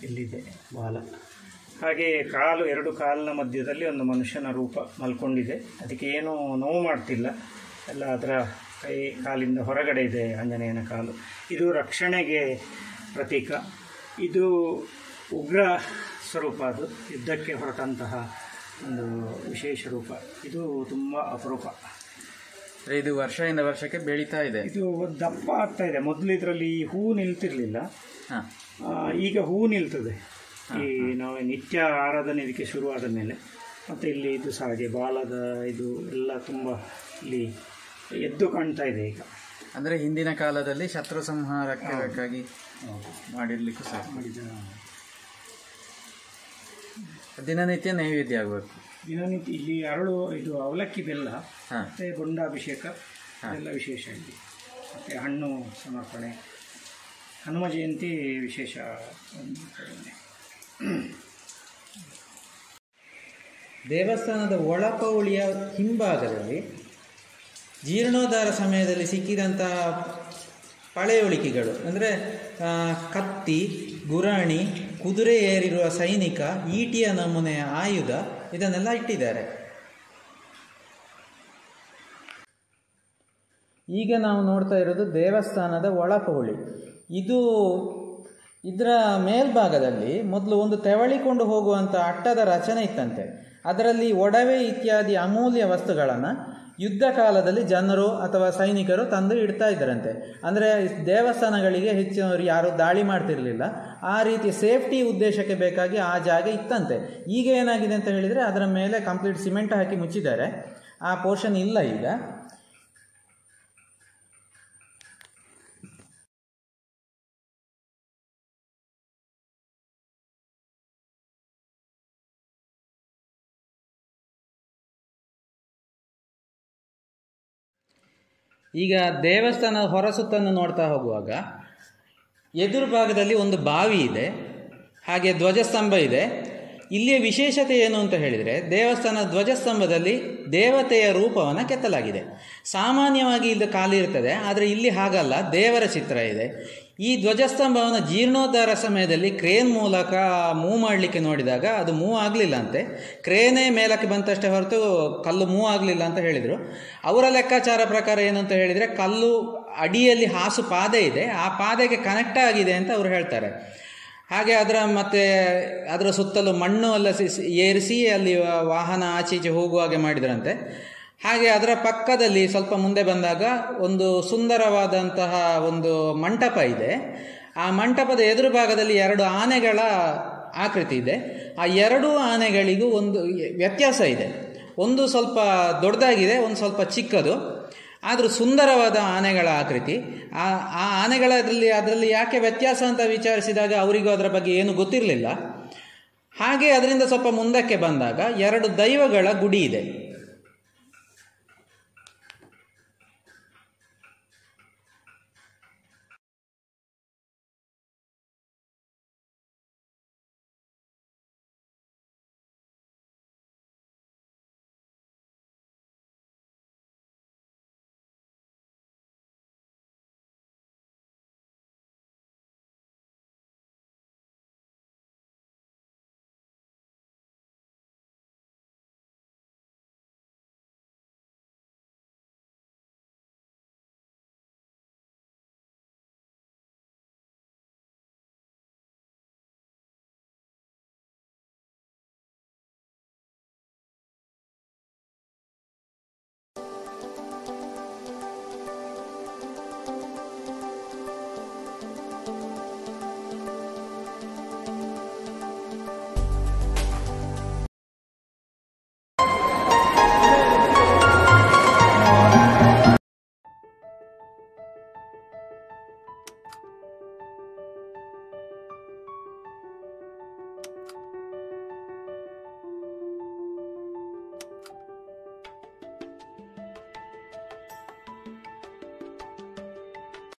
ಇಲ್ಲಿದೆ ಬಾಲ. ಹಾಗೆ ಕಾಲು, ಎರಡು ಕಾಲಿನ ಮಧ್ಯದಲ್ಲಿ ಒಂದು ಮನುಷ್ಯನ ರೂಪ ಮಲ್ಕೊಂಡಿದೆ. ಅದಕ್ಕೆ ಏನೂ ನೋವು ಮಾಡ್ತಿಲ್ಲ, ಎಲ್ಲ ಅದರ ಕೈ ಕಾಲಿಂದ ಹೊರಗಡೆ ಇದೆ ಆಂಜನೇಯನ ಕಾಲು. ಇದು ರಕ್ಷಣೆಗೆ ಪ್ರತೀಕ. ಇದು ಉಗ್ರ ಸ್ವರೂಪ, ಅದು ಯುದ್ಧಕ್ಕೆ ಹೊರಟಂತಹ ಒಂದು ವಿಶೇಷ ರೂಪ. ಇದು ತುಂಬ ಅಪರೂಪ. ಇದು ವರ್ಷದಿಂದ ವರ್ಷಕ್ಕೆ ಬೆಳೀತಾ ಇದೆ. ಇದು ದಪ್ಪ ಆಗ್ತಾ ಇದೆ. ಮೊದಲು ಇದರಲ್ಲಿ ಹೂ ನಿಲ್ತಿರಲಿಲ್ಲ, ಈಗ ಹೂ ನಿಲ್ತದೆ. ಈ ನಾವು ನಿತ್ಯ ಆರಾಧನೆ ಇದಕ್ಕೆ ಶುರುವಾದ ಮೇಲೆ. ಮತ್ತು ಇಲ್ಲಿ ಇದು ಸಹ ಹಾಗೆ ಬಾಲದ ಇದು ಎಲ್ಲ ತುಂಬ ಇಲ್ಲಿ ಎದ್ದು ಕಾಣ್ತಾ ಇದೆ ಈಗ. ಅಂದರೆ ಹಿಂದಿನ ಕಾಲದಲ್ಲಿ ಶತ್ರು ಸಂಹಾರಕ್ಕೆ ಬೇಕಾಗಿ ಮಾಡಿರ್ಲಿಕ್ಕೂ ಸಹ ಮಾಡಿದ ದಿನನಿತ್ಯ ನೈವೇದ್ಯ ಆಗಬೇಕು. ದಿನನಿತ್ಯ ಇಲ್ಲಿ ಅರಳು, ಇದು ಅವಲಕ್ಕಿ ಬೆಲ್ಲ ಮತ್ತು ಬೊಂಡಾಭಿಷೇಕ ಎಲ್ಲ ವಿಶೇಷ ಇಲ್ಲಿ. ಮತ್ತು ಹಣ್ಣು ಸಮರ್ಪಣೆ, ಹನುಮ ಜಯಂತಿ ವಿಶೇಷ. ದೇವಸ್ಥಾನದ ಒಳಪೌಳಿಯ ಹಿಂಭಾಗದಲ್ಲಿ ಜೀರ್ಣೋದ್ಧಾರ ಸಮಯದಲ್ಲಿ ಸಿಕ್ಕಿದಂತಹ ಪಳೆಯುಳಿಕೆಗಳು ಅಂದರೆ ಕತ್ತಿ, ಗುರಾಣಿ, ಕುದುರೆ ಏರಿರುವ ಸೈನಿಕ, ಈಟಿಯ ನಮೂನೆಯ ಆಯುಧ, ಇದನ್ನೆಲ್ಲ ಇಟ್ಟಿದ್ದಾರೆ. ಈಗ ನಾವು ನೋಡ್ತಾ ಇರೋದು ದೇವಸ್ಥಾನದ ಒಳಪೌಳಿ. ಇದರ ಮೇಲ್ಭಾಗದಲ್ಲಿ ಮೊದಲು ಒಂದು ತೆವಳಿಕೊಂಡು ಹೋಗುವಂಥ ಅಟ್ಟದ ರಚನೆ ಇತ್ತಂತೆ. ಅದರಲ್ಲಿ ಒಡವೆ ಇತ್ಯಾದಿ ಅಮೂಲ್ಯ ವಸ್ತುಗಳನ್ನು ಯುದ್ಧ ಕಾಲದಲ್ಲಿ ಜನರು ಅಥವಾ ಸೈನಿಕರು ತಂದು ಇಡ್ತಾ ಇದ್ದರಂತೆ. ಅಂದರೆ ದೇವಸ್ಥಾನಗಳಿಗೆ ಹೆಚ್ಚಿನವರು ಯಾರು ದಾಳಿ ಮಾಡ್ತಿರಲಿಲ್ಲ, ಆ ರೀತಿ ಸೇಫ್ಟಿ ಉದ್ದೇಶಕ್ಕೆ ಬೇಕಾಗಿ ಆ ಜಾಗ ಇತ್ತಂತೆ. ಈಗ ಏನಾಗಿದೆ ಅಂತ ಹೇಳಿದರೆ ಅದರ ಮೇಲೆ ಕಂಪ್ಲೀಟ್ ಸಿಮೆಂಟ್ ಹಾಕಿ ಮುಚ್ಚಿದ್ದಾರೆ, ಆ ಪೋರ್ಷನ್ ಇಲ್ಲ ಈಗ. ಈಗ ದೇವಸ್ಥಾನದ ಹೊರಸುತ್ತನ್ನು ನೋಡ್ತಾ ಹೋಗುವಾಗ ಎದುರು ಭಾಗದಲ್ಲಿ ಒಂದು ಬಾವಿ ಇದೆ, ಹಾಗೆ ಧ್ವಜಸ್ತಂಭ ಇದೆ. ಇಲ್ಲಿಯ ವಿಶೇಷತೆ ಏನು ಅಂತ ಹೇಳಿದರೆ, ದೇವಸ್ಥಾನದ ಧ್ವಜಸ್ತಂಭದಲ್ಲಿ ದೇವತೆಯ ರೂಪವನ್ನು ಕೆತ್ತಲಾಗಿದೆ. ಸಾಮಾನ್ಯವಾಗಿ ಇದು ಖಾಲಿ ಇರ್ತದೆ, ಆದರೆ ಇಲ್ಲಿ ಹಾಗಲ್ಲ, ದೇವರ ಚಿತ್ರ ಇದೆ. ಈ ಧ್ವಜಸ್ತಂಭವನ್ನು ಜೀರ್ಣೋದ್ಧಾರ ಸಮಯದಲ್ಲಿ ಕ್ರೇನ್ ಮೂಲಕ ಮೂವ್ ಮಾಡಲಿಕ್ಕೆ ನೋಡಿದಾಗ ಅದು ಮೂವ್ ಆಗಲಿಲ್ಲ ಅಂತೆ. ಕ್ರೇನೇ ಮೇಲಕ್ಕೆ ಬಂತಷ್ಟೇ ಹೊರತು ಕಲ್ಲು ಮೂವ್ ಆಗಲಿಲ್ಲ ಅಂತ ಹೇಳಿದರು. ಅವರ ಲೆಕ್ಕಾಚಾರ ಪ್ರಕಾರ ಏನು ಅಂತ ಹೇಳಿದರೆ, ಕಲ್ಲು ಅಡಿಯಲ್ಲಿ ಹಾಸು ಪಾದೆ ಇದೆ, ಆ ಪಾದೆಗೆ ಕನೆಕ್ಟ್ ಆಗಿದೆ ಅಂತ ಅವರು ಹೇಳ್ತಾರೆ. ಹಾಗೆ ಅದರ ಸುತ್ತಲೂ ಮಣ್ಣು ಎಲ್ಲ ಏರಿಸಿ ಅಲ್ಲಿ ವಾಹನ ಆಚೀಚೆ ಹೋಗುವಾಗೆ ಮಾಡಿದ್ರಂತೆ. ಹಾಗೆ ಅದರ ಪಕ್ಕದಲ್ಲಿ ಸ್ವಲ್ಪ ಮುಂದೆ ಬಂದಾಗ ಒಂದು ಸುಂದರವಾದಂತಹ ಒಂದು ಮಂಟಪ ಇದೆ. ಆ ಮಂಟಪದ ಎದುರು ಭಾಗದಲ್ಲಿ 2 ಆನೆಗಳ ಆಕೃತಿ ಇದೆ. ಆ 2 ಆನೆಗಳಿಗೂ ಒಂದು ವ್ಯತ್ಯಾಸ ಇದೆ. ಒಂದು ಸ್ವಲ್ಪ ದೊಡ್ಡದಾಗಿದೆ, ಒಂದು ಸ್ವಲ್ಪ ಚಿಕ್ಕದು, ಆದರೂ ಸುಂದರವಾದ ಆನೆಗಳ ಆಕೃತಿ. ಆ ಅದರಲ್ಲಿ ಯಾಕೆ ವ್ಯತ್ಯಾಸ ಅಂತ ವಿಚಾರಿಸಿದಾಗ ಅವರಿಗೂ ಅದರ ಬಗ್ಗೆ ಏನು ಗೊತ್ತಿರಲಿಲ್ಲ. ಹಾಗೆ ಅದರಿಂದ ಸ್ವಲ್ಪ ಮುಂದಕ್ಕೆ ಬಂದಾಗ 2 ದೈವಗಳ ಗುಡಿ ಇದೆ.